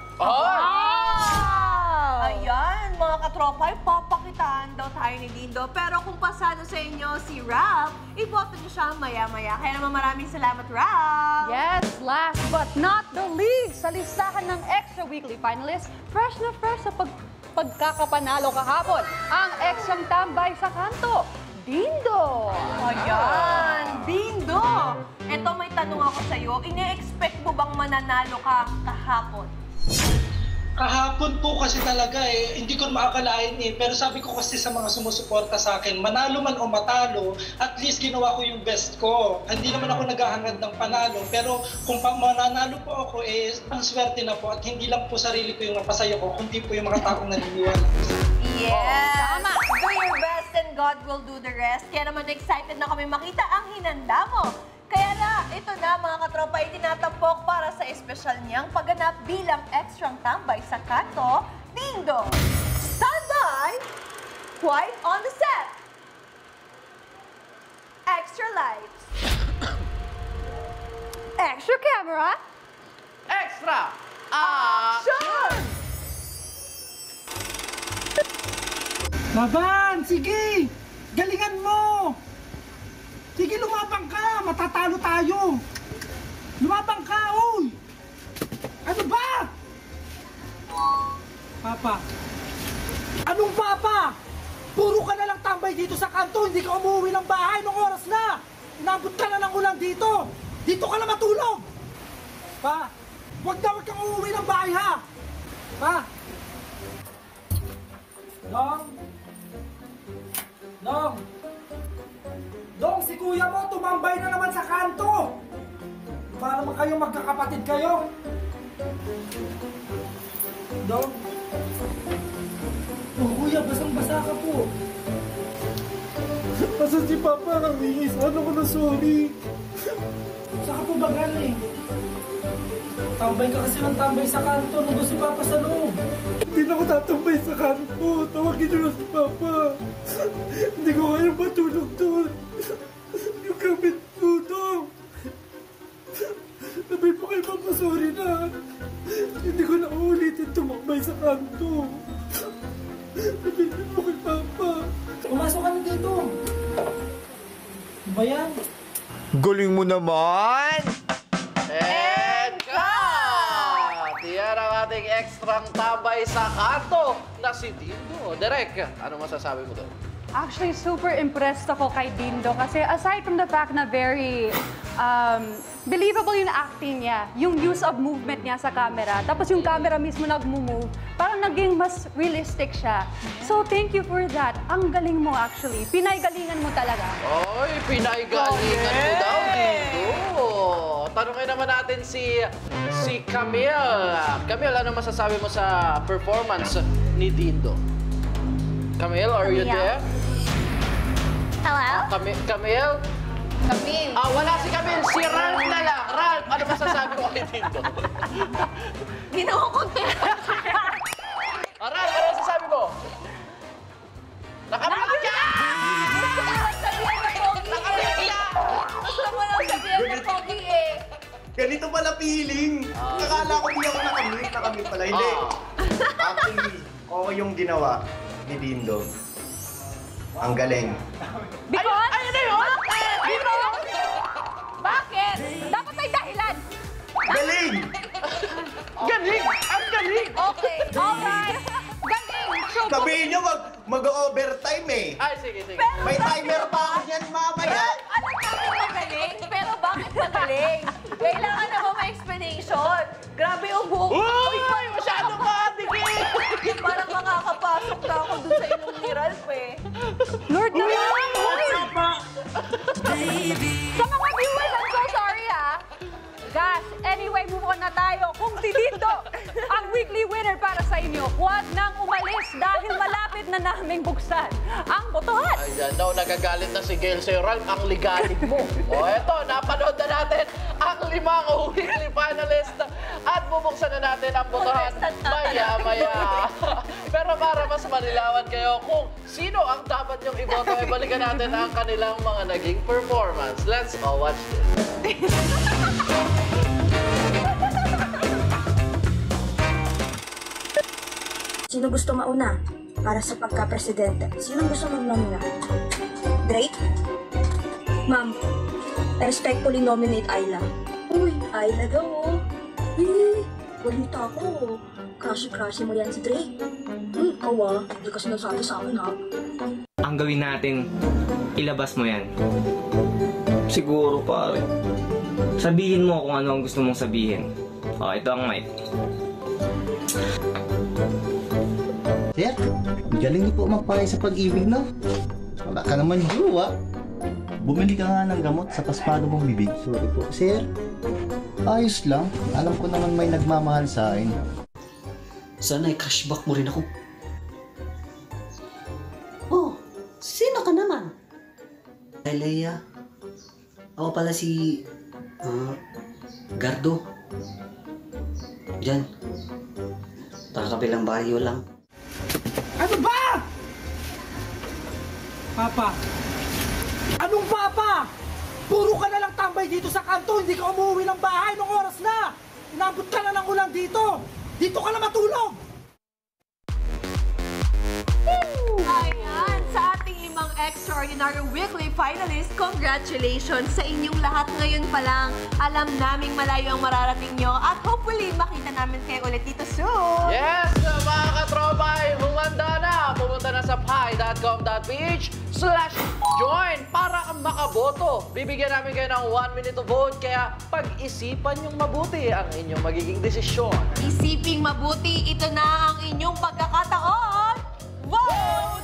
Ayan, mga katropay, papakitaan daw tayo ni Dindo. Pero kung pasado sa inyo si Rob, iboto niyo siya maya-maya. Kaya naman maraming salamat, Rob! Yes, last but not the least, sa listahan ng Extra Weekly finalists, fresh na fresh sa pagkakapanalo kahapon, ang extrang tambay sa kanto, Dindo! Ayan, Dindo! Eto, may tanong ako sa'yo. Ine-expect mo bang mananalo ka kahapon? Kahapon po kasi talaga hindi ko maakalain Pero sabi ko kasi sa mga sumusuporta sa akin, manalo man o matalo, at least ginawa ko yung best ko. Hindi naman ako naghahangad ng panalo, pero kung mananalo po ako, ang swerte na po at hindi lang po sarili ko yung napasaya ko, kundi po yung mga taong naniniwala. Yes! Tama! Do your best and God will do the rest. Kaya naman excited na kami makita ang hinanda mo. Kaya na, ito na mga katropa, itinatampok para sa espesyal niyang pagganap bilang extrang tambay sa kanto, Dindo! Standby! Quiet on the set! Extra lights! Extra camera! Extra! Action! Laban! Sige! Galingan mo! Sige, lumapang ka! Matatalo tayo! Lumapang ka, uy! Ano ba? Papa. Anong papa? Puro ka na lang tambay dito sa kanto, hindi ka umuwi ng bahay nung oras na! Inabot ka na ng ulan dito! Dito ka na matulog! Pa, huwag kang umuwi ng bahay, ha? Pa! Dong, si kuya mo tumambay na naman sa kanto! Para naman kayo magkakapatid kayo! Dong? Oh, kuya, basang-basa ka po! Asan si Papa? Kamingis, ano ko na sorry? Saan ka po ba galing? Tambay ka kasi ng tambay sa kanto, nandun si Papa sa loob. Hindi na ako tatambay sa kanto, tawagin niyo na si Papa. Hindi ko kaya matulog doon. Yung gamit po, Dong. Sabi po kay Papa, sorry na. Hindi ko na uulitin tumakbay sa kanto. Sabi po kay Papa. Pumasok ka na dito. Ano ba yan? Galing mo naman! And cut! Yan ang ating extrang tambay sa kanto na si Dindo. Derek, ano masasabi mo doon? Actually, super impressed ako kay Dindo kasi aside from the fact na very believable yung acting niya, yung use of movement niya sa camera, tapos yung camera mismo nag-move, parang naging mas realistic siya. So, thank you for that. Ang galing mo actually. Pinaygalingan mo talaga. Oy, pinaygalingan mo daw, Dindo. Tanungin naman natin si Camille. Camille, ano masasabi mo sa performance ni Dindo? Camille, are you there? Hello? Camille, Camille. Wala si Camille. Si Ralph na lang. Ralph, ano masasabi mo kay Dindo? Ginawa ko Ralph, ano masasabi mo? Nakamit ka! Gusto mo lang sabihan ng pogi eh. Ganito pala feeling. Nakala ko di ako nakamit pala. Hindi. Actually, oo yung ginawa ni Dindo. Ang galing. Because? Ay, ano yun? Because? Bakit? Dapat may dahilan. Galing! Galing! Ang galing! Okay, alright. Galing! So, sabihin nyo mag-overtime eh. Ay, sige, sige. Pero may timer pa ako yan mamaya. Alam namin magaling, pero bakit magaling? Kailangan naman may explanation. Grabe yung buhok. Uy! Masyado ka, Tiki! Parang makakapasok na ako dun sa ilong ni Ralph eh. Lord naman! Sa mga viewers, I'm so sorry ah. Guys, anyway, move on na tayo. Kung si Dindo ang weekly winner para sa inyo, huwag nang umalis dahil malapit na naming buksan ang botohan. Ayan, no, nagagalit na si Gail sa'yo, Ralph, ang ligalig mo. O eto, napanood na natin ang 5 weekly finalist at bubuksan na natin ang botohan maya-maya. Pero para mas manilawan kayo kung sino ang dapat niyong iboto, ay balikan natin ang kanilang mga naging performance. Let's all watch this. Sino gusto mauna para sa pagka-presidente? Sino gusto mag-nomina? Drake? Ma'am, I respectfully nominate Ayla. Uy, Ayla daw oh. Balita ko. Crush-crush mo yan si Drake. Ikaw hindi ka sinasabi sa akin ha. Ang gawin natin, ilabas mo yan. Siguro pare. Sabihin mo kung ano ang gusto mong sabihin. Ito ang mic. Sir, galing niyo po magpalay sa pag-ibig, no? Wala ka naman jowa. Bumili ka nga ng gamot sa paspado mong bibig. Sorry po. Sir, ayos lang. Alam ko naman may nagmamahal sa akin. Sana i-cashback mo rin ako. Oh, sino ka naman? Ay, Leia. Ako pala si... Gardo. Diyan. Takakabilang baryo lang. Ano ba? Papa. Anong papa? Puro ka na lang tambay dito sa kanto. Hindi ka umuwi ng bahay nung oras na. Inabot ka na ng ulan dito. Dito ka na matulog. Ayan, sa ating 5 extraordinary weekly finalists, congratulations sa inyong lahat ngayon pa lang. Alam naming malayo ang mararating nyo at hopefully makita namin kayo ulit dito soon. Yes, mga katropa, humanda na. Pumunta na sa pi.com.ph/join para makaboto. Bibigyan namin kayo ng 1 minute to vote, kaya pag-isipan yung mabuti ang inyong magiging desisyon. Isiping mabuti, ito na ang inyong pagkakataon. Vote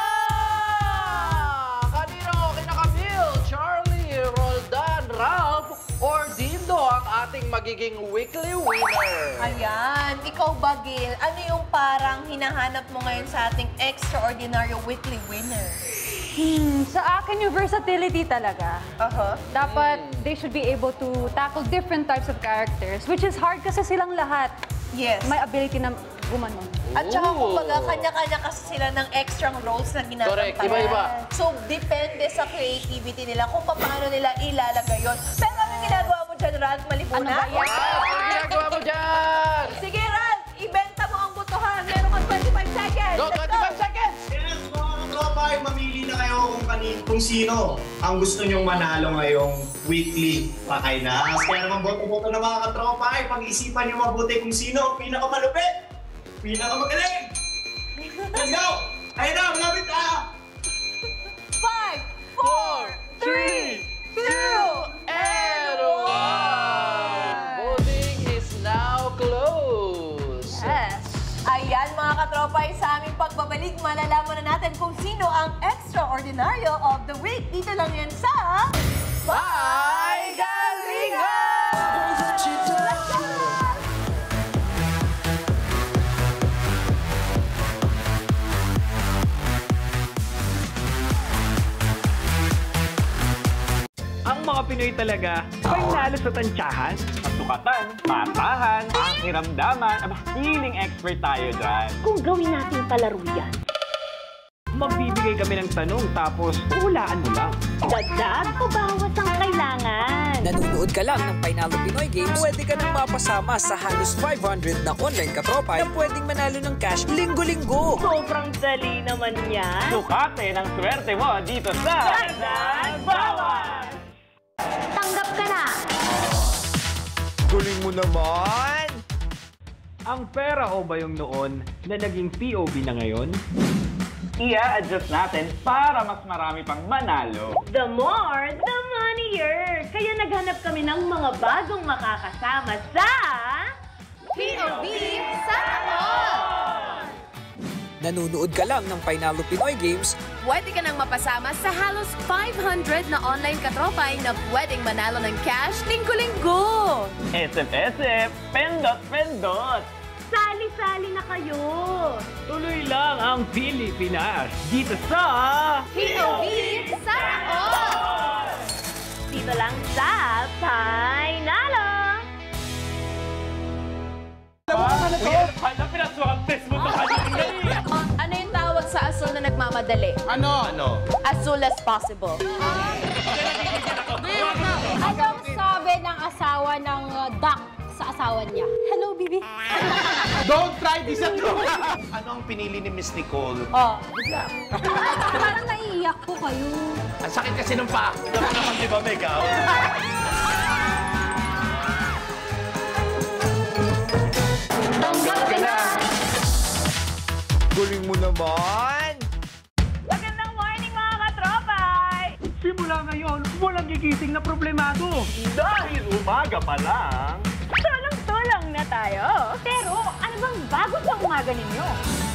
now! Kanino? Kina Camille, Charlie, Roldan, Ralph, or Dindo ang ating magiging weekly winner? Ayan, ikaw ba, Gil? Ano yung parang hinahanap mo ngayon sa ating extraordinary weekly winner? Sa akin yung versatility talaga. Dapat they should be able to tackle different types of characters, which is hard kasi silang lahat. Yes. May ability na gumanon. At saka kumbaga, kanya-kanya kasi sila ng extra roles na ginagawa. Correct, iba-iba. So, depende sa creativity nila kung paano nila ilalagay yun. Pero ano ginagawa mo dyan, Ralph? Malipuna? Ano ginagawa mo dyan? Sige, Ralph! Ibenta mo ang botohan. Meron kang 25 seconds. Go, 25 seconds! Yes, mga katropa, mamili na kayo kung sino ang gusto nyong manalo ngayong weekly pakainas. Kaya naman boto-boto na mga katropa, pag-isipan nyo mabuti kung sino ang pinakamalupit, pinakamagaling. Let's go! Ayun na, malapit na! 5, 4, 3, 2, and 1! Voting is now closed. Yes. Ayan mga katropa, sa aming pagbabalik, malalaman na natin kung sino ang extraordinaryo of the week. Dito lang yan sa... Pagalingan! Pinoy talaga. Panalo sa tansyahan, masukatan, matahan, pakiramdaman. Aba, healing expert tayo dyan. Kung gawin natin palaro yan, Magbibigay kami ng tanong tapos hulaan mo lang. dagdag o bawas ang kailangan? Nanonood ka lang ng Painalo Pinoy Games, pwede ka nang mapasama sa halos 500 na online katropay na pwedeng manalo ng cash linggo-linggo. Sobrang dali naman yan. Sukate ng swerte mo dito sa Dagdag Bawas! Tanggap ka na! Galing mo naman! Ang pera o ba yung noon na naging POV na ngayon? I-adjust natin para mas marami pang manalo. The more, the money-er. Kaya naghanap kami ng mga bagong makakasama sa... POV Sana All! Nanonood ka lang ng Painalo Pinoy Games, Pwede ka nang mapasama sa halos 500 na online katropay na pwedeng manalo ng cash linggo-linggo. SF, pendot! Sali-sali na kayo! Tuloy lang ang Pilipinas dito sa... POV Sana All! Dito lang sa Painalo! Hala, pinaswag test mo ito kanina eh! Ano yung tawag sa asul na nagmamadali? Ano? As soon as possible. Anong sabi ng asawa ng duck sa asawa niya? Hello, baby. Don't try this at home! Ano ang pinili ni Miss Nicole? Oh. Parang naiiyak ko kayo. Ang sakit kasi ng paa. Ikaw naman, di ba, Megaw? Tanggap ka na! Galing mo naman! Magandang morning mga katropay! Simula ngayon, walang gigising na problemado. Dahil umaga pa lang... Tulong-tulong na tayo! Pero ano bang bago sa umaga ninyo?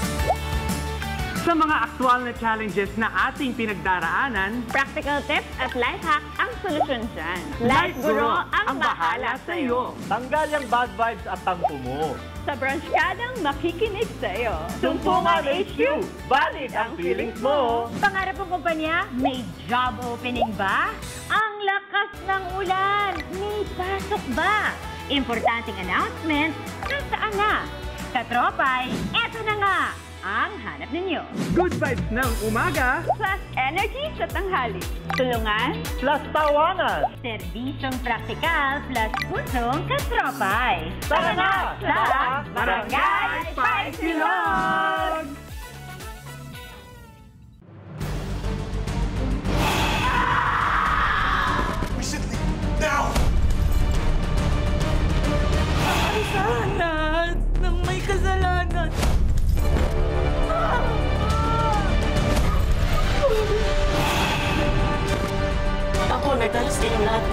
Sa mga aktual na challenges na ating pinagdaraanan, Practical tips at life hack ang solusyon dyan. Life Guru ang bahala sa'yo. Tanggal yung bad vibes at tampo mo. Sa branchkadang makikinig sa'yo. Sumpungan HQ, valid ang feelings mo. Pangarap ng kumpanya, may job opening ba? Ang lakas ng ulan, may pasok ba? Importanteng announcement, nasaan na? Katropay, eto na nga ang hanap ninyo. Good vibes ng umaga, Plus energy sa tanghali. Tulungan, plus tawanan. serbisyong praktikal, plus pusong katropay. Tara na sa Barangay Paisilog! We should leave now! Kasalanan ng may kasalanan. Ako, nagtalas kayong lahat.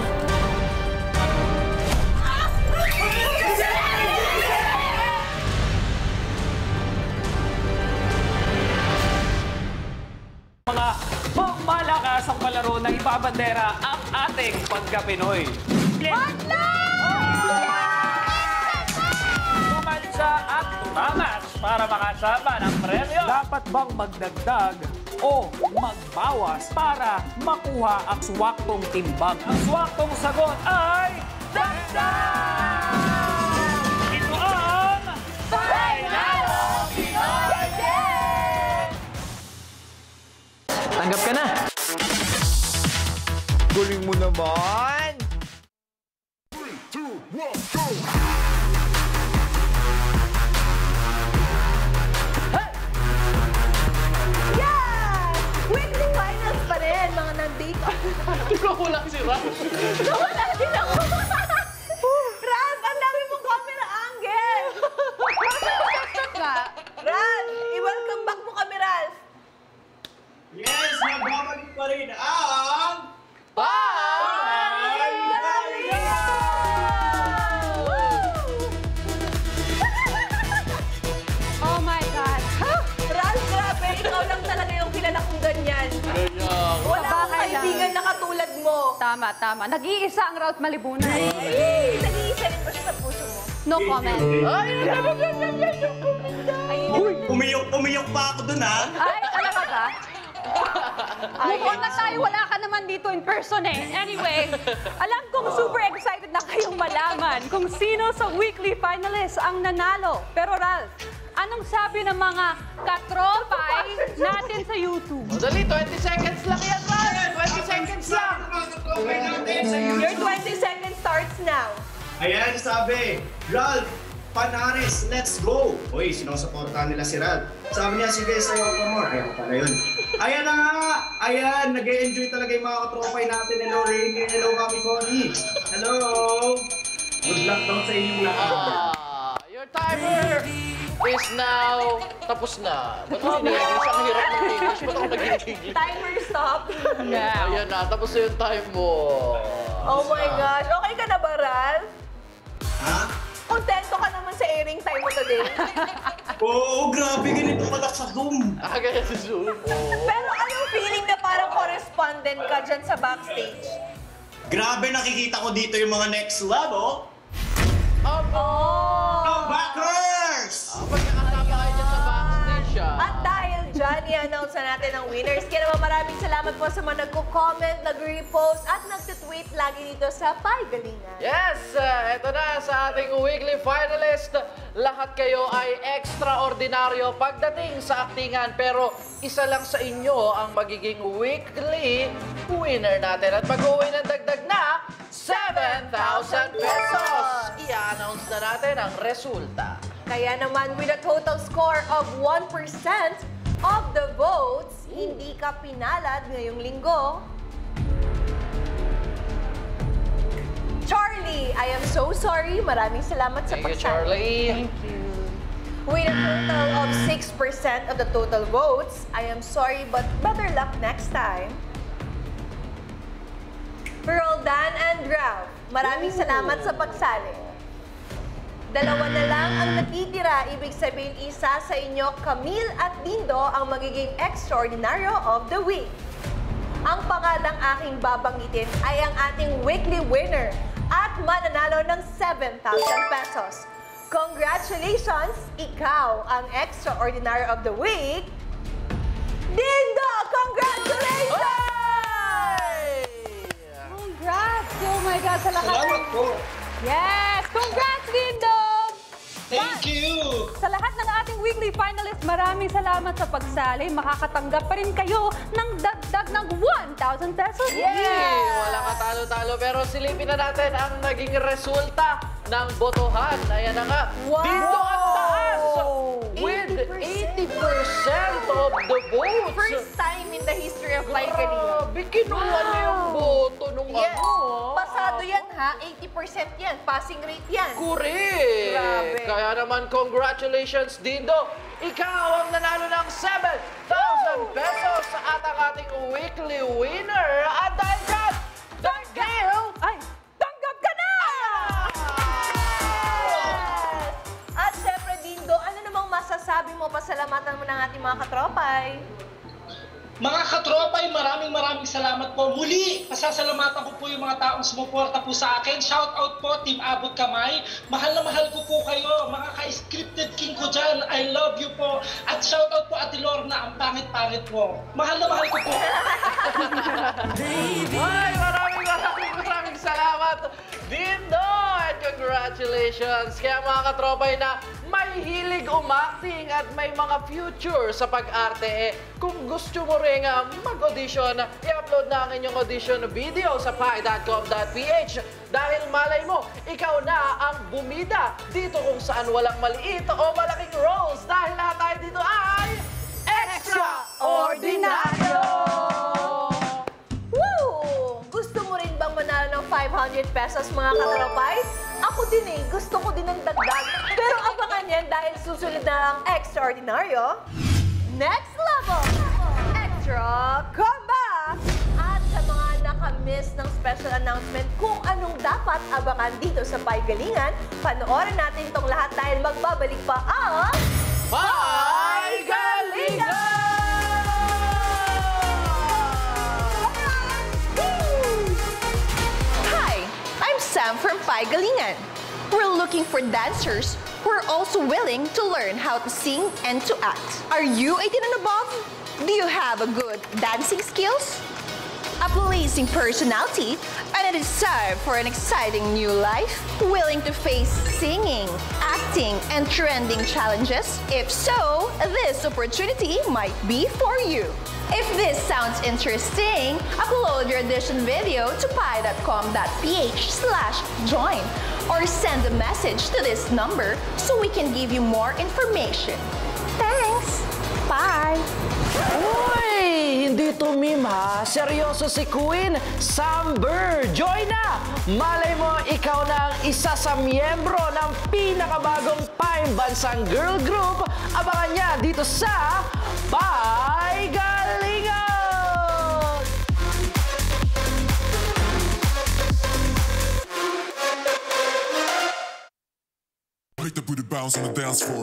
Mga malakas ang palaro na ibabandera ang ating pagka-Pinoy. Tumansa at tumangas para makasama ng premyo. Dapat bang magdagdag o magbawas para makuha ang swaktong timbang? Ang swaktong sagot ay... dagdag! Ito ang... Painalo Pinoy Games! Tanggap ka na! Galing mo naman! 3, 2, 1, go! Weekly finals pa rin, mga nandito. Ikaw ko lang si Ram. Wala din ako. Ran, ang dami mong camera angle. Ran, i-welcome back mo kami, Ran. Yes, nagbabalik pa rin ang... Oh my God. Ran, grabe, ikaw lang talaga yung kilala kong ganyan. Wala akong kaibigan na katulad mo. Tama. Nag-iisa ang Route Malibunan. Ay, nag-iisa rin ba siya sa puso mo? No comment. Uy, umiyok pa ako dun, ha? Ay, talaga ba? Move on na tayo, wala ka naman dito in person eh. Anyway, alam kong super excited na kayong malaman kung sino sa weekly finalists ang nanalo. Pero Ralph, anong sabi ng mga katropay natin sa YouTube? Dali, 20 seconds lang yan, Ryan! 20 seconds lang! Your 20 seconds starts now. Ayan, sabi, Ralph Panares, let's go! Uy, sinusuportahan nila si Ralph. Sabi niya, sige, sayo ko more. Ayan pala yun. Ayan na nga! Ayan, nag-e-enjoy talaga yung mga katropay natin. Hello, Rainy. Hello, Mami Connie. Hello! Good luck daw sa inyong lahat. Your timer is now tapos na. Ba't mo ini-English? Ang hirap ng English. Ba't ako nag-English? Timer stop. Ayan na, tapos na yung time mo. Oh my gosh. Okay ka na ba, Ralph? Ha? Kontento ka naman sa airing time mo today. Oo, grabe. Ganito pala sa Zoom. Ganyan sa Zoom. Pero anong feeling na parang correspondent ka dyan sa backstage? Grabe, nakikita ko dito yung mga next level. Oh! Backers! Pagkakasama kayo dyan sa backstage, At dahil dyan, i-announce na natin ang winners. Kaya naman maraming salamat po sa mga nagko-comment, nag-repost, at nag-tweet lagi dito sa Pagalingan. Yes! Eto na sa ating weekly finalist. Lahat kayo ay extraordinaryo pagdating sa aktingan. Pero isa lang sa inyo ang magiging weekly winner natin. At mag-uwi ng dagdag na 7,000 pesos! I-announce na natin ang resulta. Kaya naman, with a total score of 1% of the votes, hindi ka pinalad ngayong linggo. Charlie, I am so sorry. Maraming salamat sa Thank you, pagsali. Charlie. Thank you. With a total of 6% of the total votes, I am sorry, but better luck next time. Roldan and Ralph, maraming salamat sa pagsali. Dalawa na lang ang natitira, ibig sabihin isa sa inyo, Camille at Dindo, ang magiging extraordinaryo of the week. Ang pangalang aking babanggitin ay ang ating weekly winner at mananalo ng 7,000 pesos. Congratulations! Ikaw ang extraordinary of the week, Dindo! Congratulations! Congrats! Oh my God, sa lahat. Salamat po. Yes! Congrats, Dindo! Thank you! Sa lahat ng ating weekly finalists, maraming salamat sa pagsali. Makakatanggap pa rin kayo ng dagdag ng 1,000 pesos. Yay! Wala ka talo-talo. Pero silipin na natin ang naging resulta ng botohan. Ayan na nga. Wow! Dito ang taas! With 80% of the votes. First time in the history of Pagalingan. Grabe, kinuha na yung boto nung Yes. ano. Pasado yan ha. 80% yan. Passing rate yan. Correct! Grabe. Kaya naman, congratulations, Dindo! Ikaw ang nanalo ng 7,000 pesos at ang ating weekly winner. At dahil dyan, dahil Ay, tanggap ka na! At syempre, Dindo, ano namang masasabi mo, pasalamatan mo ng ating mga katropay? Mga katropay, maraming salamat po. Muli, pasasalamatan ko po yung mga taong sumuporta po sa akin. Shout out po, Team Abot Kamay. Mahal na mahal ko po kayo. Mga ka-scripted king ko dyan, I love you po. At shout out po, Ate Lorna, ang pangit-pangit po. Mahal na mahal ko po. Ay, maraming salamat, Dindo! And congratulations! Kaya mga katropay na may hilig umacting at may mga future sa pag-arte, kung gusto mo rin mag-audition, i-upload na ang inyong audition video sa pi.com.ph dahil malay mo, ikaw na ang bumida dito kung saan walang maliit o malaking roles dahil lahat tayo dito ay extraordinaryo! Woo! Gusto mo rin bang manalo ng 500 pesos mga katropay? Ako din eh, gusto ko din ng dagdag. Pero abangan yan dahil susunod na ang extraordinaryo. Next level! Extra comeback! At sa mga nakamiss ng special announcement kung anong dapat abangan dito sa Pagalingan, panoorin natin itong lahat dahil magbabalik pa ang... Pagalingan! Hi, I'm Sam from Pagalingan. We're looking for dancers who who are also willing to learn how to sing and to act. Are you 18 and above? Do you have a good dancing skills? A pleasing personality, and a desire for an exciting new life? Willing to face singing, acting, and trending challenges? If so, this opportunity might be for you. If this sounds interesting, upload your audition video to pi.com.ph/join or send a message to this number so we can give you more information. Thanks! Bye! Uy! Hindi to meme ha. Seryoso si Queen Samber. Join na! Malay mo, ikaw na ang isa sa miyembro ng pinakabagong pambansang girl group. Abangan niya dito sa Pagalingan! Make the booty bounce on the dance floor.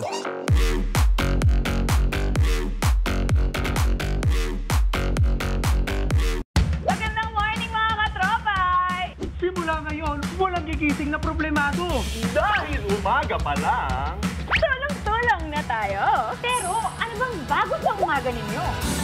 Magandang morning mga katropay! Simula ngayon, walang gigising na problemado. Dahil umaga pa lang. Tulong-tulong na tayo. Pero ano bang bago sa umaga ninyo?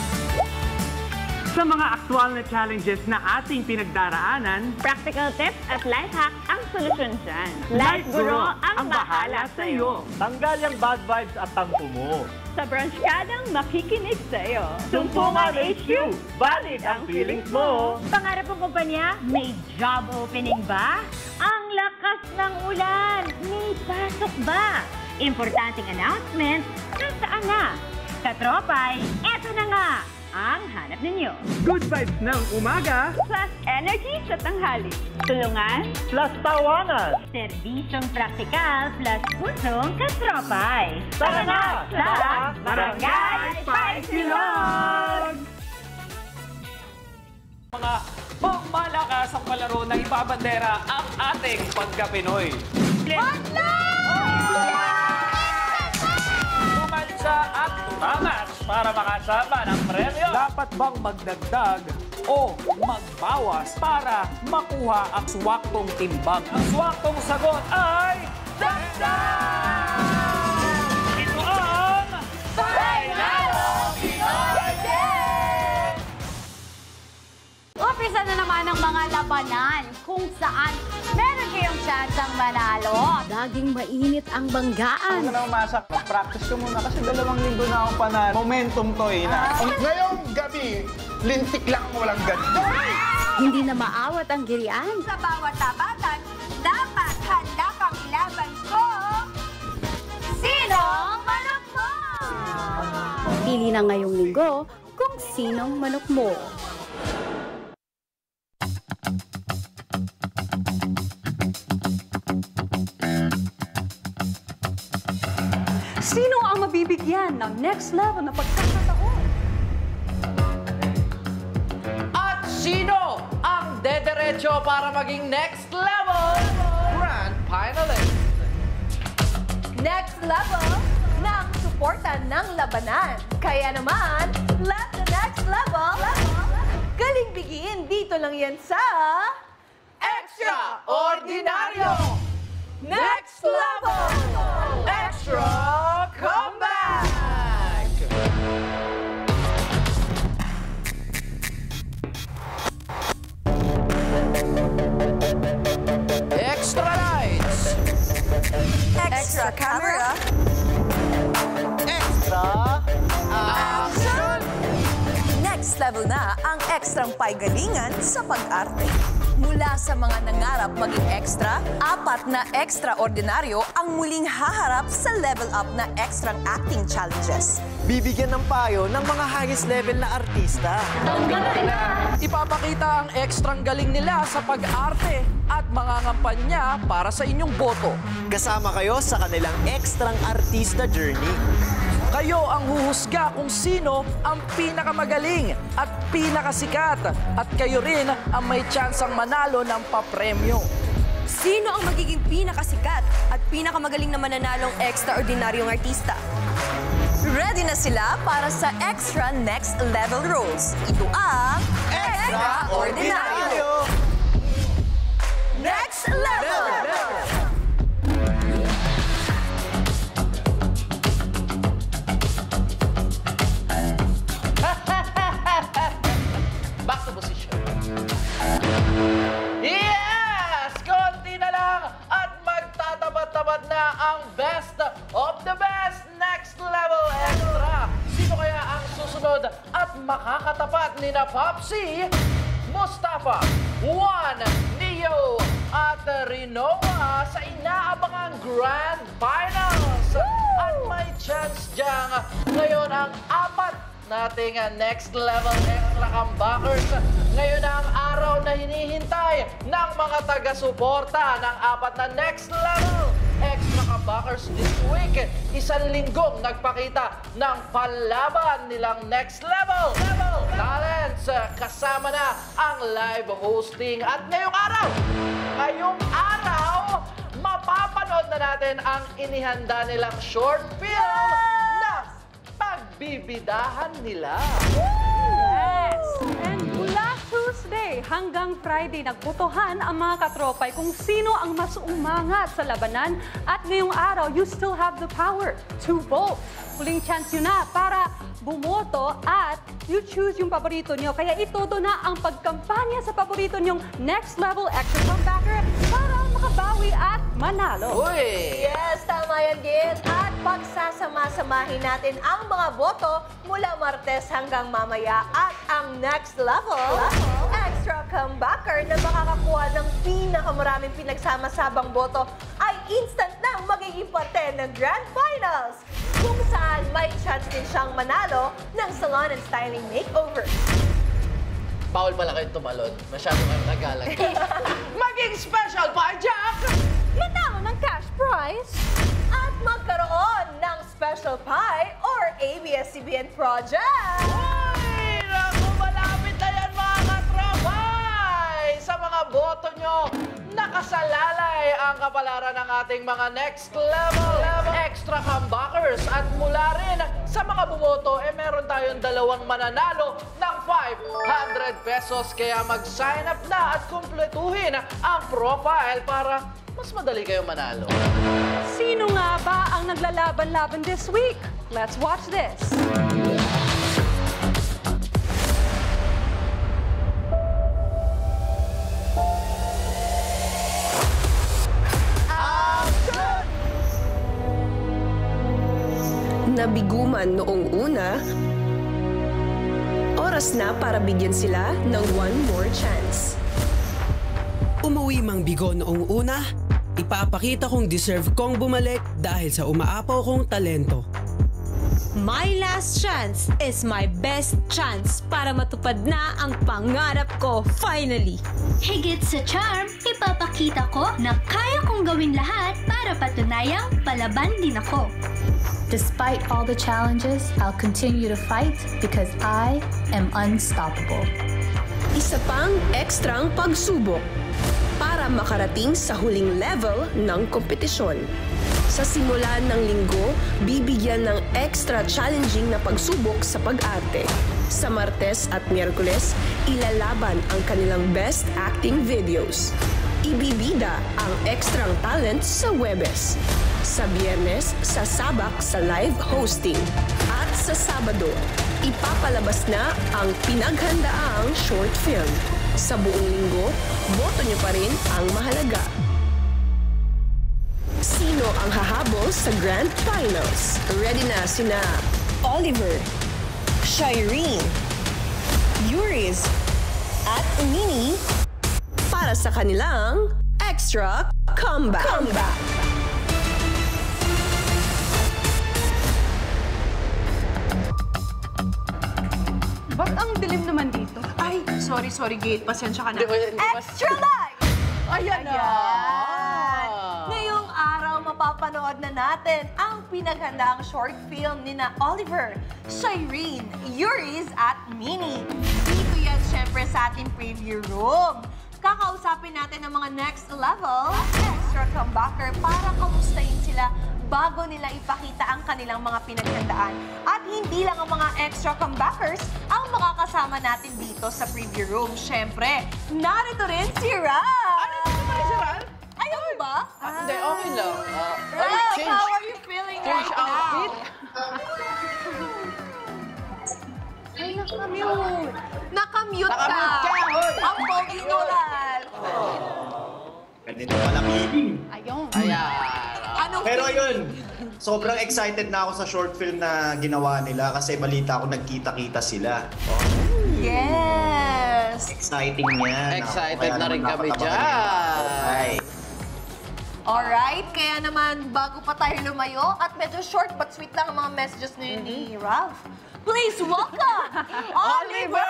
Sa mga aktual na challenges na ating pinagdaraanan, Practical tips at life hack ang solusyon dyan. Life Guru ang bahala sa'yo. Tanggal yung bad vibes at tampo mo. Sa branchkadang makikinig sa'yo. Tumpungan HQ, balik ang feelings mo. Pangarap ng kumpanya, may job opening ba? Ang lakas ng ulan, may pasok ba? Importanteng announcement, nasaan na? Katropay, eto na nga ang hanap ninyo. Good vibes ng umaga, Plus energy sa tanghali. Tulungan, plus tawanan. serbisyong praktikal, plus pusong katropay. Tara na sa Barangay Paisilog! Mga pangmalakas ang palaro na ibabandera ang ating pagka-Pinoy. Tumansa at tumangas para makasama ng premyo. Dapat bang magdagdag o magbawas para makuha ang swaktong timbang? Ang swaktong sagot ay dagdag! Ito ang Finalo Pinoy Game! Umpisa na naman ang mga labanan kung saan meron kayong chance ang manalo. Laging mainit ang banggaan. Huwag na umasak. Practice ko muna kasi 2 linggo na akong panalo. Momentum to eh. Ngayong gabi, lintik lang walang ganito. Hindi na maawat ang girian. Sa bawat tapatan, dapat handa kang ilaban ko. Sinong manok mo? Pili na ngayong linggo kung sinong manok mo. Sino ang mabibigyan ng next level na pagkakataon? At sino ang dederecho para maging next level grand finalist? Next level ng suporta ng labanan. Kaya naman, let the next level galing bigin. Dito lang yan sa Extraordinaryo! Next level! Extra comeback! Extra lights! extra camera. Extra action! Next level na ang ekstrang paigalingan sa pag-arte. Mula sa mga nangarap maging extra, 4 na extraordinaryo ang muling haharap sa level up na extrang acting challenges. Bibigyan ng payo ng mga highest level na artista. Ipapakita ang ekstrang galing nila sa pag-arte at mangangampanya para sa inyong boto. Kasama kayo sa kanilang ekstrang artista journey. Kayo ang huhusga kung sino ang pinakamagaling at pinakasikat. At kayo rin ang may tsansang manalo ng papremyo. Sino ang magiging pinakasikat at pinakamagaling na mananalong extraordinaryong artista? Ready na sila para sa extra next level roles. Ito ang Extraordinaryo! Next level! masusunod at makakatapat ni na Popsi, Mustafa, Juan, Neo, at Rinoa sa inaabangang Grand Finals. At may chance diyang ngayon ang 4 nating next level extra comebackers. Ngayon ang araw na hinihintay ng mga taga-suporta ng 4 na next level extra comebackers this week. Isang linggong nagpakita ng palaban nilang next level talents. Kasama na ang live hosting. At ngayong araw, mapapanood na natin ang inihanda nilang short film na pagbibidahan nila. Yes! And mula Tuesday hanggang Friday, nagbotohan ang mga katropay kung sino ang mas umangat sa labanan. At ngayong araw, you still have the power to vote. Huling chance yun na para bumoto at you choose yung paborito nyo. Kaya itodo na ang pagkampanya sa paborito nyong next level extra comebacker para makabawi at manalo. Uy! Yes, tama yan, Git. At pagsasama-samahin natin ang mga boto mula Martes hanggang mamaya at ang next level extra comebacker na makakakuha ng pinakamaraming pinagsama-sabang boto ay instant na magiging parte ng Grand Finals, kung saan may chance din siyang manalo ng salon and styling makeover. Bawal pala kayo tumalon. Masyado kayo nagalag. Maging special pa, Jack! Manalo ng cash prize at magkaroon ng special pie or ABS-CBN project. Uy! Naku, malapit na yan mga katropay! Sa mga boto nyo, nakasalalay ang kapalaran ng ating mga next level extra comebackers. At mula rin sa mga bumoto, meron tayong 2 mananalo ng 500 pesos. Kaya mag-sign up na at kumpletuhin ang profile para mas madali kayong manalo. Sino nga ba ang naglalaban-laban this week? Let's watch this. Nabiguman noong una, oras na para bigyan sila ng one more chance. Umuwi mang bigo noong una, ipapakita kong deserve kong bumalik dahil sa umaapaw kong talento. My last chance is my best chance para matupad na ang pangarap ko finally. Higit sa charm, ipapakita ko na kaya kong gawin lahat para patunayang palaban din ako. Despite all the challenges, I'll continue to fight because I am unstoppable. Isa pang ekstrang pagsubok para makarating sa huling level ng kompetisyon. Sa simula ng linggo, bibigyan ng extra challenging na pagsubok sa pag-arte. Sa Martes at Miyerkules, ilalaban ang kanilang best acting videos. Ibibida ang ekstrang talent sa Huwebes. Sa Biyernes, sasabak sa live hosting. At sa Sabado, ipapalabas na ang pinaghandaang short film. Sa buong linggo, boto niyo pa rin ang mahalaga. Sino ang hahabol sa Grand Finals? Ready na sina Oliver, Shireen, Yuris, at Nini para sa kanilang extra comeback. Ba't ang dilim naman dito? Ay, sorry, Gate. Pasensya ka na. Extra life! Ayan na! Ngayong araw, mapapanood na natin ang pinaghandaang short film ni na Oliver, Shireen, Yuris, at Mini. Dito yan, syempre, sa ating preview room. Kakausapin natin ang mga next level extra comebacker para kamustahin sila bago nila ipakita ang kanilang mga pinaghandaan. At hindi lang ang mga extra comebackers ang makakasama natin dito sa preview room. Syempre, narito rin si Ral! Ano ito naman si Ral? Ayaw mo ba? Hindi, okay lang. Ral, how are you feeling change right outfit? Ay, nakamute. Nakamute ka. Nakamute ka, hoy. Ang pogi mo, Ral. Ganito pala meeting. Ayun. Ayan. Anong Pero yun, sobrang excited na ako sa short film na ginawa nila kasi balita ko nagkita-kita sila. Yes! Exciting yan. Excited na rin kami dyan. Alright, kaya naman bago pa tayo lumayo at medyo short but sweet lang ang mga messages ngayon ni Ralph. Please welcome Oliver!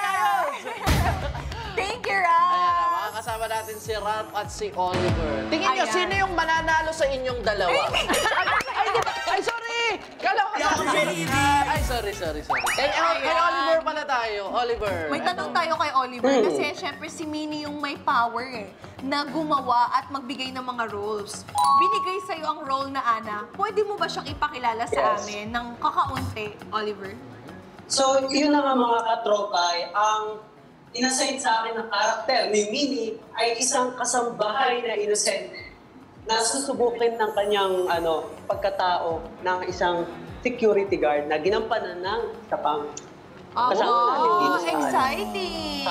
Thank you, Ralph! Ayan, makakasama natin si Ralph at si Oliver. Tingin nyo, Ayan. sino yung mananalo sa inyong dalawa? Ay, sorry! Kala ko Ay, sorry. Kay Oliver pala tayo. Oliver. May tanong tayo kay Oliver kasi syempre si Minnie yung may power na gumawa at magbigay ng mga roles. Binigay sa'yo ang role na Ana. Pwede mo ba siyang ipakilala sa amin ng kakaunti, Oliver? So, yun na nga mga katropay, ang inassign sa akin ng karakter ni Minnie ay isang kasambahay na inosente na susubukin ng kanyang pagkatao ng isang security guard na ginampanan ng tapang. Exciting!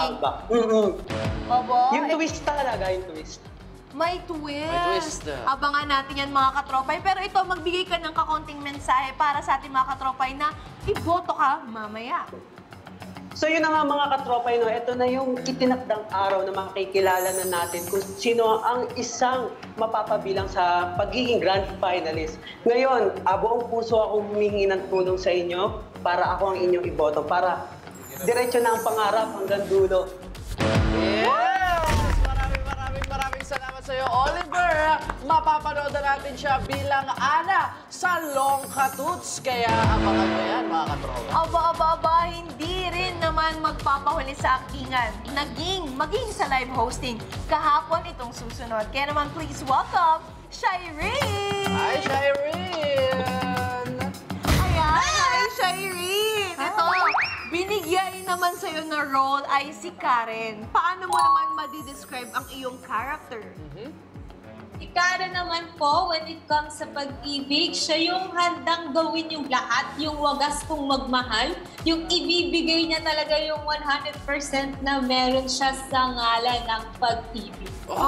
Yung twist talaga, yung twist. May twist. May twist. Abangan natin yan mga katropay. Pero ito, magbigay ka ng kakonting mensahe para sa ating mga katropay na iboto ka mamaya. So yun na nga mga katropay, ito na yung itinakdang araw na makikilala na natin kung sino ang isang mapapabilang sa pagiging grand finalist. Ngayon, buong puso akong humingi ng tulong sa inyo para ako ang inyong iboto, para diretso na ang pangarap hanggang dulo. Yes! Maraming salamat sa iyo, Oliver. Mapapanood na natin siya bilang Ana sa Long Katuts. Kaya abangan mo yan, mga katropa. Aba, hindi rin naman magpapahuli sa actingan. Maging sa live hosting. Kahapon itong susunod. Kaya naman please welcome, Shireen! Hi, Shireen! Ayan, hi, Shireen! Ito, binigyan naman sa'yo na role ay si Karen. Paano mo naman ma-describe ang iyong character? Si Karen naman po, when it comes sa pag-ibig, siya yung handang gawin yung lahat, yung wagas kong magmahal, yung ibibigay niya talaga yung 100% na meron siya sa ngalan ng pag-ibig.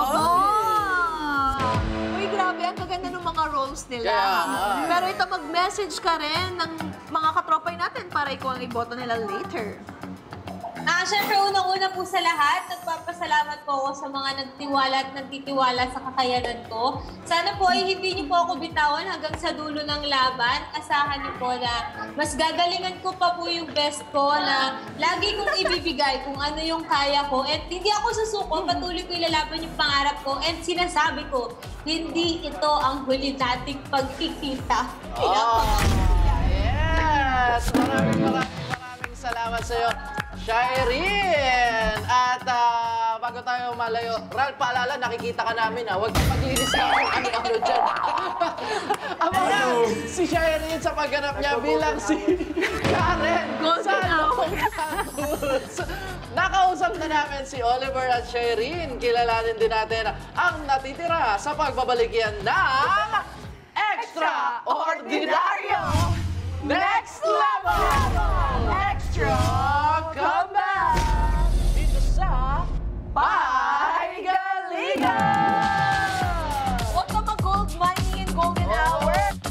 Uy, grabe, ang kaganda ng mga roles nila. Pero ito, mag-message ka rin ng mga katropay natin para ikaw ang iboto nila later. Siyempre, unang-una po sa lahat, nagpapasalamat po ako sa mga nagtiwala at nagtitiwala sa kakayanan ko. Sana po ay hindi niyo po ako bitawan hanggang sa dulo ng laban. Asahan niyo po na mas gagalingan ko pa po yung best ko na lagi kong ibibigay kung ano yung kaya ko. At hindi ako susuko, patuloy ko ilalaban yung pangarap ko. And sinasabi ko, hindi ito ang huli nating pagkikita. Yes! Maraming salamat sa iyo, Shireen! At bago tayo malayo, Ralph, paalala, nakikita ka namin ha. Huwag kang maglinis ka kung ano-ano dyan. Abangan si Shireen sa pagganap niya bilang si Karen sa Long Katuts. Nakausap na namin si Oliver at Shireen. Kilalanin din natin ang natitira sa pagbabalik yan ng Extraordinaryo Next Level Extra Comeback dito sa Paigalingan! Huwag ka mag-gold money and golden hour.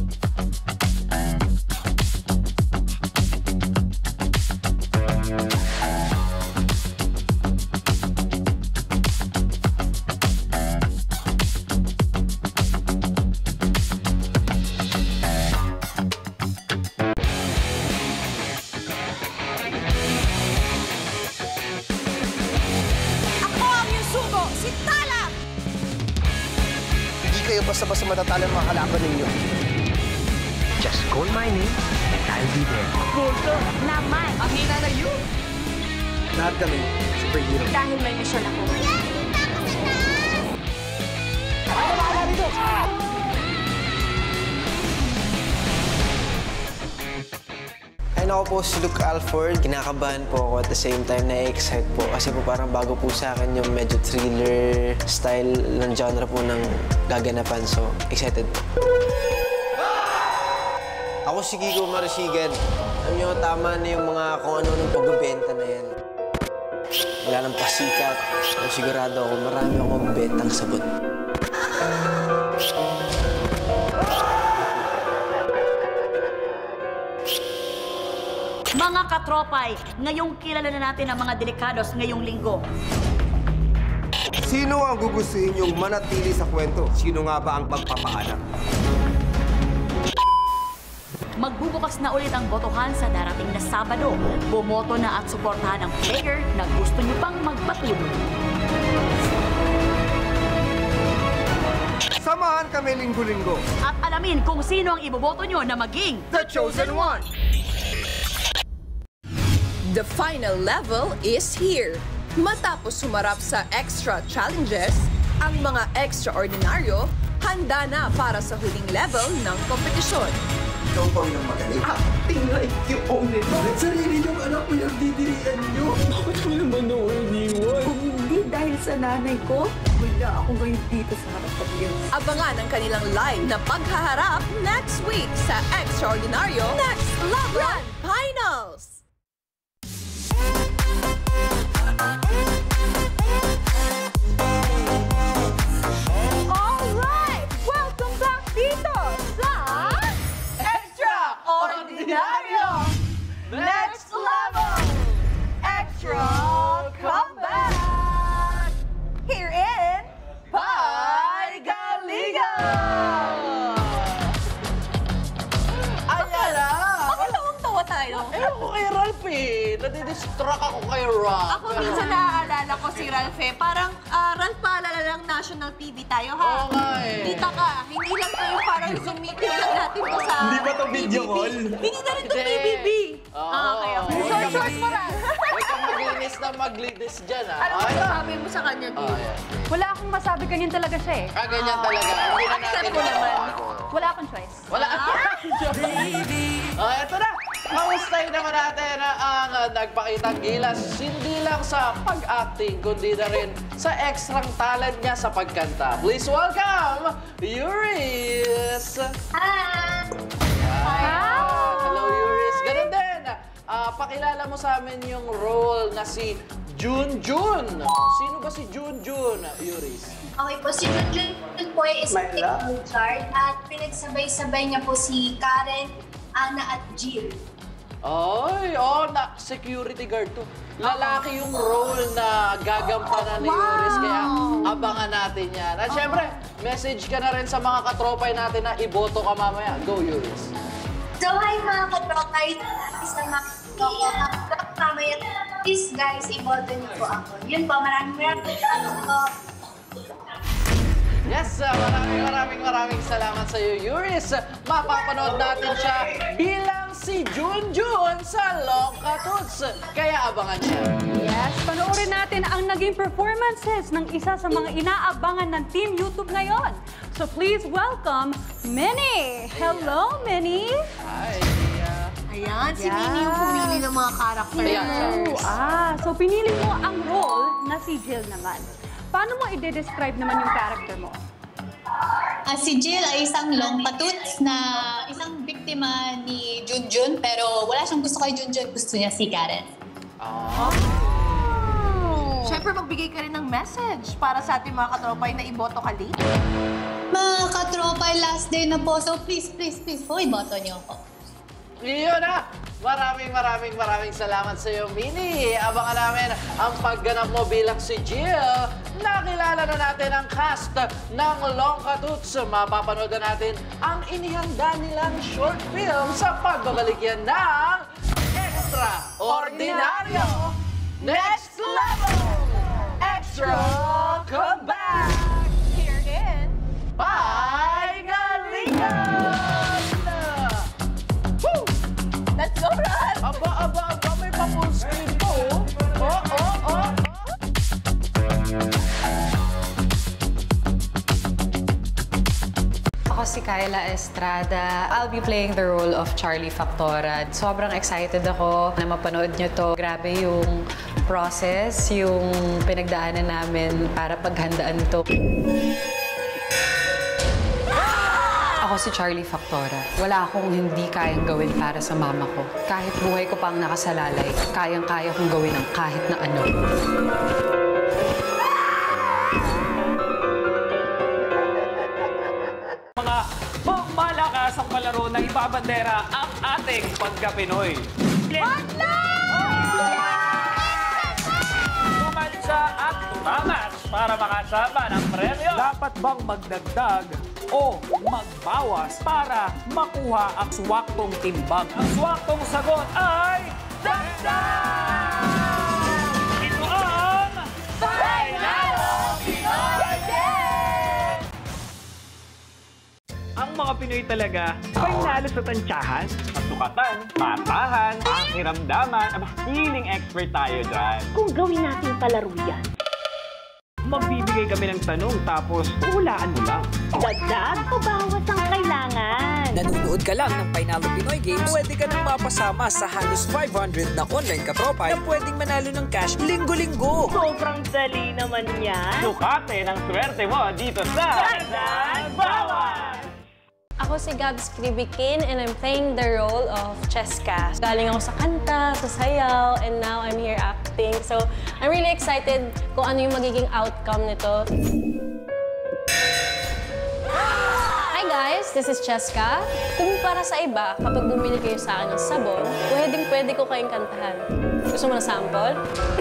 Basta-basta matatalo ng mga kalaban ninyo. Just call my name and I'll be there. Bulto naman. Ang hina na yun. Lahat kami, superhero. Dahil may misyon ako. Ano dito? Ay nako po, si Luke Alford. Kinakabahan po ako at the same time na-excite po. Kasi po parang bago po sa akin yung medyo thriller style ng genre po ng gaganapan. So, excited po. Ako si Kiko Marasigan. Alam nyo, tama na yung mga kung ano ng pagbebenta na yan. Wala nang pasikat. Pero sigurado ako, marami akong bentang sabot. Mga katropay, ngayong kilala na natin ang mga delikados ngayong linggo. Sino ang gugustuhin yung manatili sa kwento? Sino nga ba ang magpapaanak? Magbubukas na ulit ang botohan sa darating na Sabado. Bumoto na at suportahan ang player na gusto niyo pang magpatuloy. Samahan kami linggo-linggo. At alamin kung sino ang iboboto nyo na maging The Chosen One! The final level is here. Matapos sumarap sa extra challenges, ang mga extraordinaryo handa na para sa huling level ng kompetisyon. Ikaw pa rin ang magaling. Acting like you own it. Bakit sarili niyong anak mo yung didirian niyo? Bakit mo naman ako iniwan? Kung hindi dahil sa nanay ko, wala ako ngayon dito sa harapan niyo. Abangan ang kanilang live na paghaharap next week sa Extraordinaryo Next Level Finals! Alright! Welcome back dito sa Extraordinaryo Next Level Extra Comeback! Here in Paigaliga! Ayan na! Bakit tawang-tawa tayo? Ewan ko kay Ralph eh. Nadidistract ako kay Ralph. Ako minsan naaalala ko si Ralph eh. Parang Ralph, paalala lang national TV tayo ha. Oo nga eh. Kita ka. Hindi lang to yung parang Zoom meeting lang natin to sa Hindi ba to video PBB. call? Hindi na rin to PBB. Okay. Short mo rin. Huwag kang maglinis na maglinis dyan ah. Ano masasabi mo sa kanya, Di? Wala akong masabi, ganyan talaga siya eh. Ganyan talaga. Hindi na natin Accept mo naman. Wala akong choice. Wala. Eto na. Kamustahin naman natin ang nagpakitang gilas hindi lang sa pag-acting kundi na rin sa ekstrang talent niya sa pagkanta. Please welcome Yuris! Hi! Hello Yuris! Ganun din. Pakilala mo sa amin yung role na si Junjun. Sino ba si Junjun, Yuris? Okay po, si Junjun po ay isang technical guard at pinagsabay-sabay niya po si Karen, Ana at Jill. Ay, security guard to. Lalaki yung role na gagampanan ni Yuris, kaya abangan natin yan. At syempre, message ka na rin sa mga katropay natin na iboto ka mamaya. Go, Yuris. So, hi mga katropay, sa mga mamaya, please guys, iboto niyo po ako. Yun po, maraming salamat po. Yes, maraming salamat sa iyo, Yuris. Mapapanood natin siya bilang si Junjun sa Longka Toots. Kaya abangan siya. Yes, panoorin natin ang naging performances ng isa sa mga inaabangan ng Team YouTube ngayon. So please welcome Minnie. Hello, Minnie. Hi. Ayan, si Minnie yung pumili ng mga characters. So pinili mo ang role na si Jill naman. Paano mo i-describe naman yung character mo? Si Jill ay isang longpatuts na isang biktima ni Junjun, pero wala siyang gusto kay Junjun, gusto niya si Karen. Siyempre, magbigay ka rin ng message para sa ating mga katropay na iboto ka din. Mga katropay, last day na po, so please po, iboto niyo ako. Iyon na! Maraming salamat sa iyo, Minnie. Abangan namin ang pagganap mo bilang si Jill. Nakilala na natin ang cast ng Longka Toots. Mapapanood na natin ang inihanda nilang short film sa pagbabalik yan ng Extraordinaryo Next Level Extra Comeback! Here in Paigaligan! Let's go, Ran! Aba, may pa-full screen po. Ako si Kyla Estrada. I'll be playing the role of Charlie Factora. Sobrang excited ako na mapanood nyo to. Grabe yung process, yung pinagdaanan namin para paghandaan to. Ako si Charlie Factora. Wala akong hindi kayang gawin para sa mama ko. Kahit buhay ko pang nakasalalay, kayang-kaya kong gawin ang kahit na ano. Mga malakas ang palaro na ibabandera ang ating pagka-Pinoy. Tumansa at tumangas para makasama ng premyo. Dapat bang magdagdag o magbawas para makuha ang swaktong timbang? Ang swaktong sagot ay dagdag! Ito ang Panalo Pinoy Game! Ang mga Pinoy talaga, panalo sa tansyahan, pasukatan, patahan, pakiramdaman, healing expert tayo dyan. Kung gawin natin palaro yan. Magbibigay kami ng tanong tapos hulaan mo lang. Dagdag o bawas ang kailangan? Nanonood ka lang ng Panalo Pinoy Games, pwede ka nang mapasama sa halos 500 na online katropa na pwedeng manalo ng cash linggo-linggo. Sobrang dali naman yan. Sukate ng swerte mo dito sa Dagdag Bawas! Ako si Gabs Kribikin and I'm playing the role of Cheska. Galing ako sa kanta, sa sayaw, and now I'm here acting. So, I'm really excited kung ano yung magiging outcome nito. Hi guys, this is Cheska. Kung para sa iba, kapag bumili kayo sa akin ng sabon, pwedeng-pwede ko kayong kantahan. Gusto mo na sample?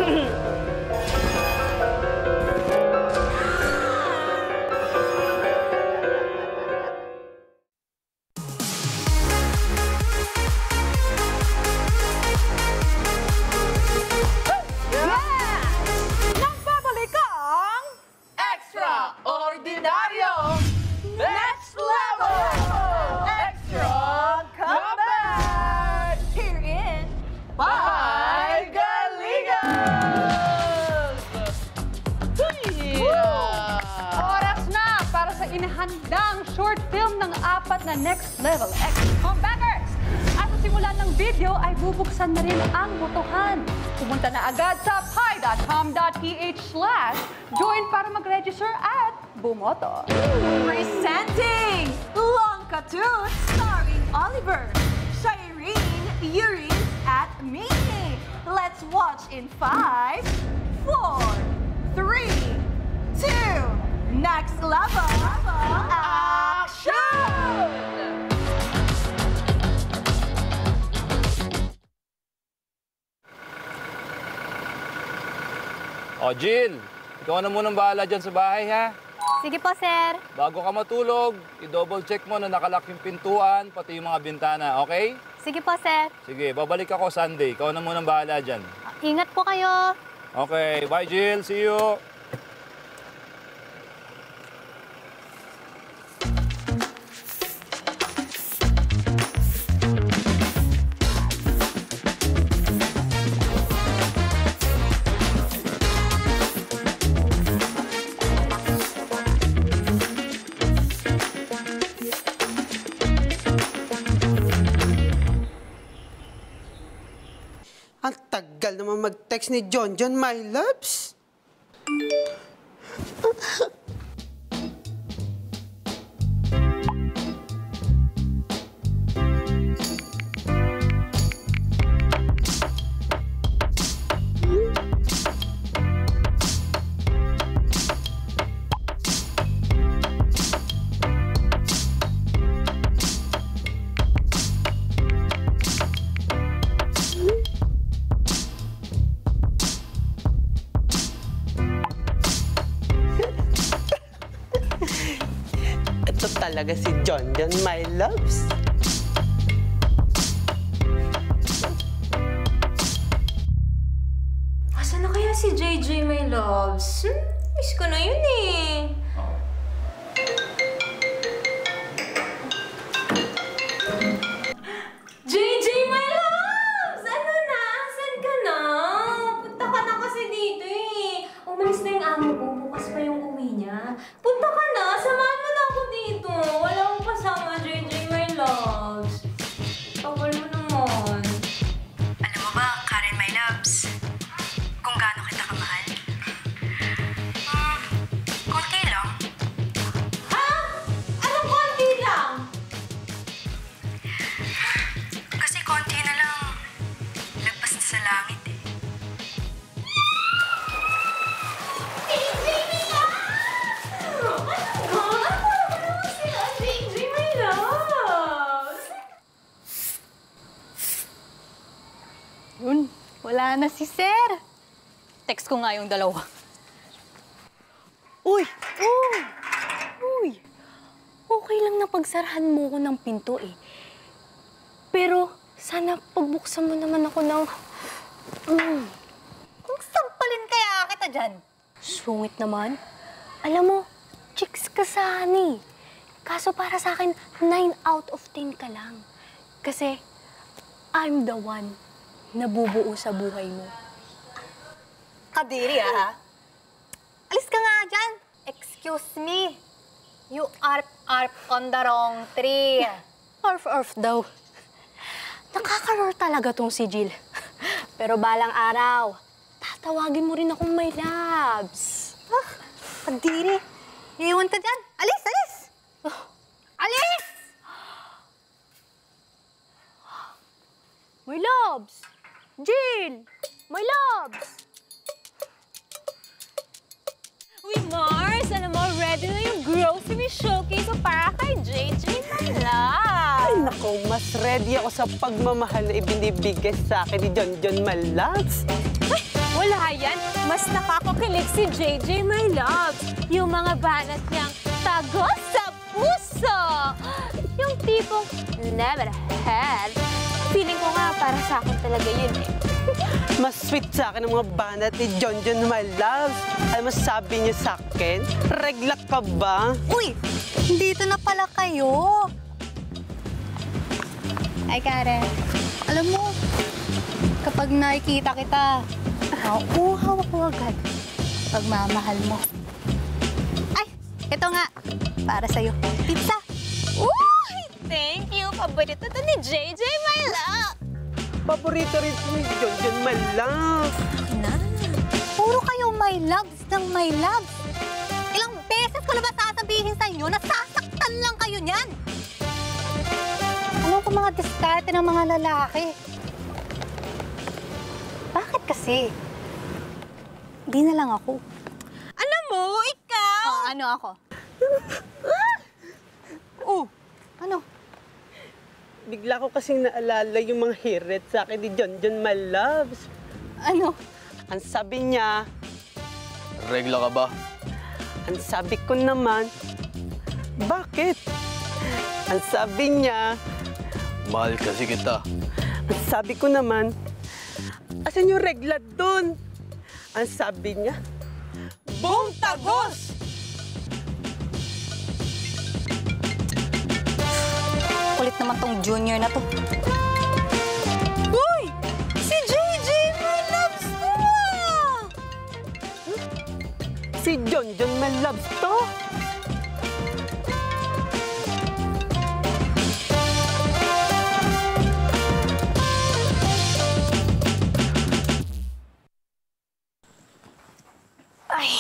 Inahandang short film ng 4 na Next Level X Comebackers. At sa simula ng video ay bubuksan na rin ang botohan. Pumunta na agad sa pi.com.ph/join para mag-register at bumoto. Presenting Longka Tooth starring Oliver, Shireen, Yuri, at me. Let's watch in 5, 4, 3, 2, Next Level Action! O, Jill, ikaw na munang bahala dyan sa bahay, ha? Sige po, sir. Bago ka matulog, i-double check mo na nakalock yung pintuan, pati yung mga bintana, okay? Sige po, sir. Sige, babalik ako Sunday. Ikaw na munang bahala dyan. Ingat po kayo. Okay, bye, Jill. See you. Ang tagal naman mag-text ni John, my loves. Ito talaga si John, my loves. Asan na kaya si JJ, my loves? Miss ko na yun eh. JJ, my loves! Ano na? Saan ka na? Punta ka na kasi dito eh. Umalis na yung amo ko. Bukas pa yung uwi niya. Punta ka na. Samahan mo na ako dito. Wala akong kasama, JJ, my loves. Tagal mo naman. Alam mo ba, Karen, my loves, kung gaano kita kamahal? Konti lang. Wala na si Sir. Text ko nga yung dalawa. Uy! Uy! Okay lang na pagsarahan mo ko ng pinto eh. Pero sana pagbuksan mo naman ako ng... Kung sampalin kaya kita dyan. Sungit naman. Alam mo, chicks ka sana eh. Kaso para sa akin, 9 out of 10 ka lang. Kasi I'm the one na bubuo sa buhay mo. Kadiri ha? Alis ka nga dyan. Excuse me. You arp on the wrong tree. Arf daw. Nakaka-roar talaga tong si Jill. Pero balang araw, tatawagin mo rin akong my loves. Kadiri. Iiwan ka dyan. Alis! Alis! My loves! Jill! My loves! Uy, Mars! Alam mo, ready na yung grocery showcase para kay JJ My Love! Ay, naku, mas ready ako sa pagmamahal na ibinibigay sa akin ni John My Loves. Ay, wala yan! Mas nakakukilig si JJ My Love! Yung mga banat niyang tagos sa puso! Yung tipong never had. Feeling ko nga para sa akin talaga yun eh. Mas sweet sa akin ang mga banat ni John My Loves. Alam mo, sabi niya sa akin, regla ka ba? Uy! Dito na pala kayo. Ay, Karen. Alam mo, kapag nakikita kita, nauuhaw ako agad. Pagmamahal mo. Ay, ito nga. Para sa'yo. Pizza. Uy! Thank you! Paborito to ni JJ My Love! Paborito rin ni John My Loves. Na. Puro kayo my loves ng my loves. Ilang beses ko na ba sasabihin sa inyo na sasaktan lang kayo niyan? Ano ko mga diskarte ng mga lalaki? Bakit kasi? Di na lang ako. Alam mo, ikaw! Ano ako? Ano? Bigla ko kasing naalala yung mga hirit sa akin ni John My Loves. Ano? Ang sabi niya... Regla ka ba? Ang sabi ko naman... Bakit? Ang sabi niya... Mahal kasi kita. Ang sabi ko naman... Asan yung regla dun? Ang sabi niya... Boom tagos! Kulit naman tong junior na to. Uy! Si JJ My Loves to! Si John My Loves to? Ay.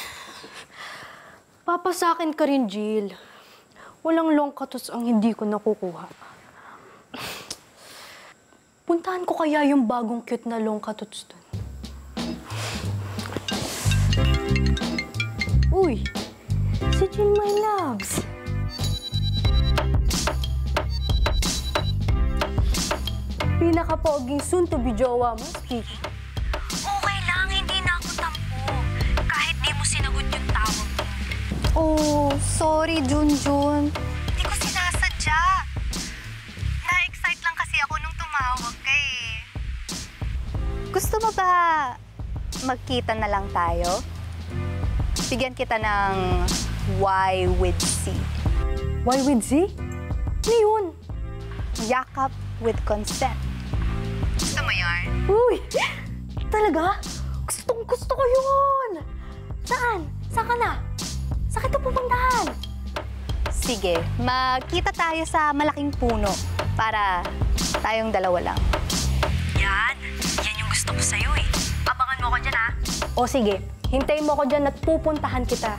Papasakin ka rin, Jill. Walang long cuts ang hindi ko nakukuha. Puntahan ko kaya yung bagong cute na long cuts dun. Uy! Si Jill My Loves! Pinaka-poging soon-to-be jowa mo, speak. Okay lang, hindi na ako tampo. Kahit di mo sinagot yung tawag mo. Oh, sorry, Junjun. Hindi ko sinasadya. Na-excite lang kasi ako nung tumawag ka eh. Gusto mo ba magkita na lang tayo? Bigyan kita ng Y with Z. Y with Z? Ano yun? Yakap with consent. Gusto mo yarn? Uy! Talaga? Gustong-gusto ko yun! Saan? Saan ka na? Saan kita pupuntahan? Sige, magkita tayo sa malaking puno para tayong dalawa lang. Yan yung gusto ko sa'yo eh. Abangan mo ko dyan ha? O sige, hintayin mo ko dyan at pupuntahan kita.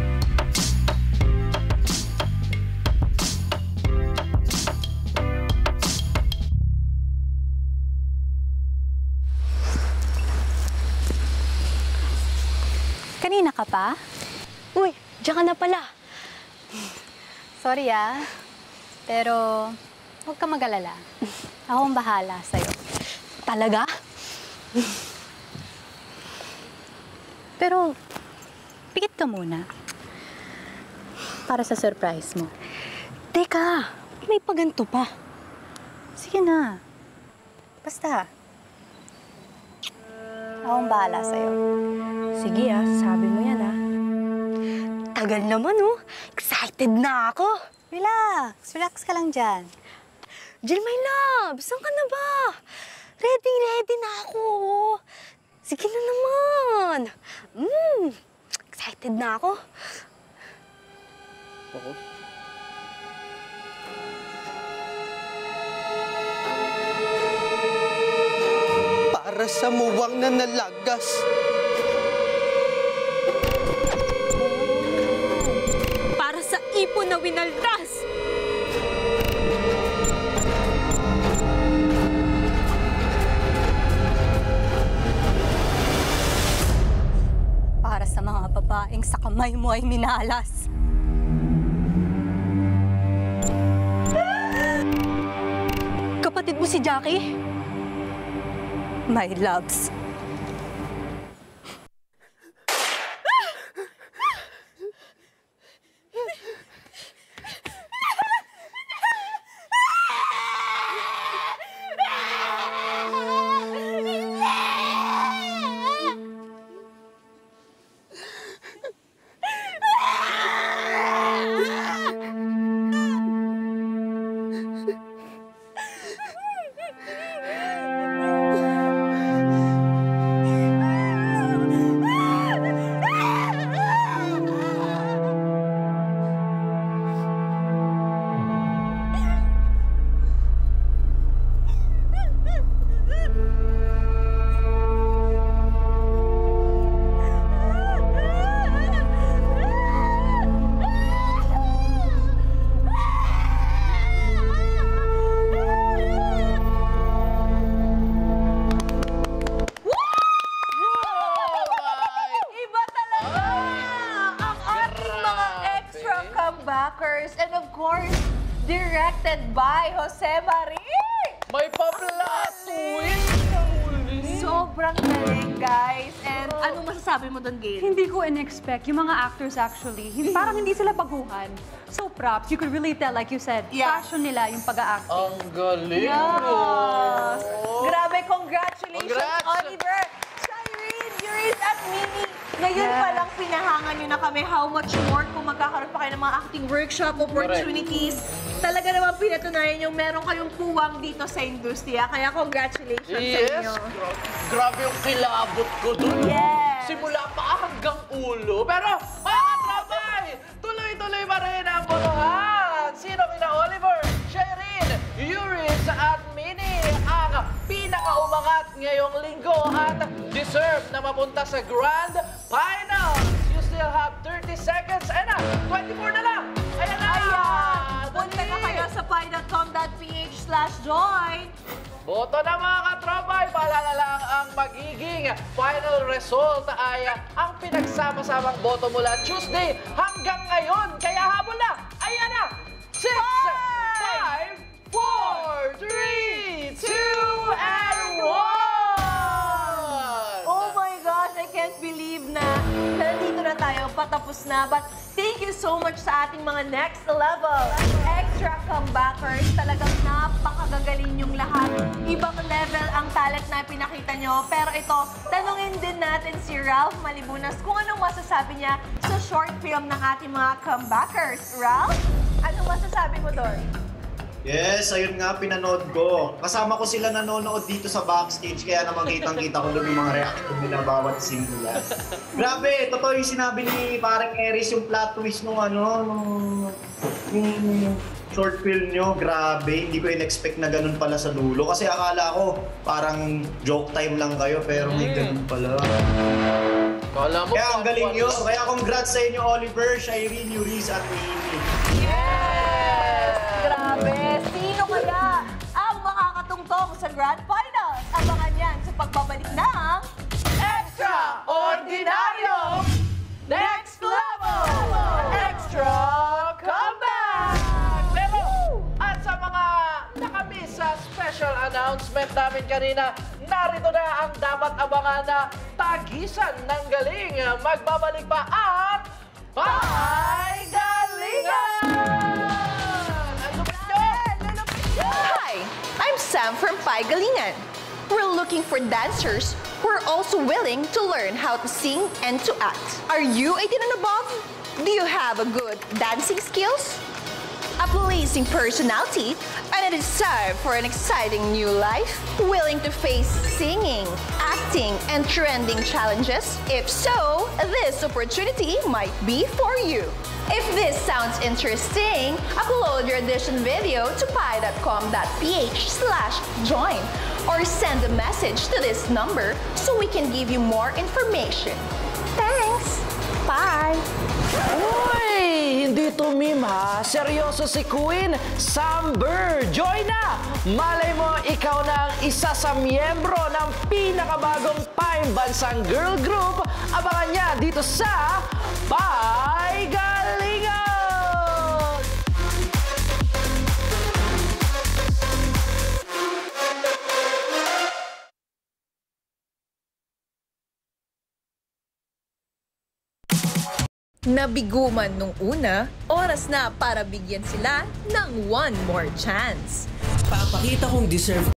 Kanina ka pa? Uy, diyan ka na pala. Sorry pero huwag ka mag-alala. Ako ang bahala sa'yo. Talaga? Pero, pikit ka muna. Para sa surprise mo. Teka, may paganto pa. Sige na. Basta. Akong bahala sa'yo. Sige sabi mo yan Tagal naman Excited na ako. Relax ka lang dyan. Jill, my love, saan ka na ba? Ready na ako. Sige na naman. Excited na ako. Para sa muwang na nalagas. Para sa ipon na winaldas. Para sa mga babaeng sa kamay mo ay minalas. Kapatid mo si Jackie? My loves. And of course, directed by Jose Marie! May pa-plot twist! Sobrang galing, guys. And ano masasabi mo doon, Gail? Hindi ko in-expect yung mga actors actually. Parang hindi sila baguhan. So props. You could really tell, like you said, passion nila yung pag-a-acting. Ang galing! Yes! Grabe, congratulations, Congrats! Oliver! Shireen, Yuriz, at Mimi! Ngayon pa lang pinahangan nyo na kami how much more kung magkakaroon pa kayo ng mga acting workshop opportunities. Talaga naman pinatunayan yung meron kayong puwang dito sa industriya. Kaya congratulations sa inyo. Grabe yung kilabot ko dun. Yes! Simula pa hanggang ulo. Pero, mga katrabay, tuloy-tuloy pa rin ang botohan. Sino kina Oliver, Shireen, Yuriz at Minnie ang pinaka-umangat ngayong linggo at deserve na mapunta sa Grand Final. You still have 30 seconds and 24 na lang. Ayan na! Punta na kayo sa pi.com.ph/join. Boto na mga katropay, paalala lang ang magiging final result ay ang pinagsama-samang boto mula Tuesday hanggang ngayon. Kaya habol na! Ayan na! 6, 5, 4, 3, 2, and 1! Oh my gosh, I can't believe na nandito na tayo, patapos na. But thank you so much sa ating mga next level extra comebackers. Talagang napakagagaling yung lahat. Ibang level ang talent na pinakita nyo. Pero ito, tanungin din natin si Ralph Malibunas kung anong masasabi niya sa short film ng ating mga comebackers. Ralph, anong masasabi mo doon? Yes, ayun nga, pinanood ko. Kasama ko sila nanonood dito sa backstage, kaya naman kitang-kita ko doon yung mga reaction nila bawat simula. Grabe, totoo yung sinabi ni parang Eris, yung plot twist nung yung short film nyo. Grabe, hindi ko in-expect na ganun pala sa dulo. Kasi akala ko parang joke time lang kayo, pero may ganun pala. Kaya ang galing nyo. Kaya congrats sa inyo, Oliver, Shireen, Yuriz, at Mimi. Grabe! Sino kaya ang makakatungtong sa Grand Finals? Abangan yan sa pagbabalik ng Extraordinaryo Next Level Extra Comeback! At sa mga nakamiss sa special announcement namin kanina, narito na ang dapat abangan na tagisan ng galing. Magbabalik pa ang Pagalingan! Hi, I'm Sam from Pagalingan. We're looking for dancers who are also willing to learn how to sing and to act. Are you 18 and above? Do you have a good dancing skills? A pleasing personality and a desire for an exciting new life? Willing to face singing, acting, and trending challenges? If so, this opportunity might be for you. If this sounds interesting, upload your audition video to pi.com.ph/join or send a message to this number so we can give you more information. Thanks! Bye! Uy! Hindi to meme ha. Seryoso si Queen Samber. Join na! Malay mo, ikaw na ang isa sa miyembro ng pinakabagong paimbansang girl group. Abangan niya dito sa Pagalingan! Nabigo man nung una, oras na para bigyan sila ng one more chance. Papakita kong deserve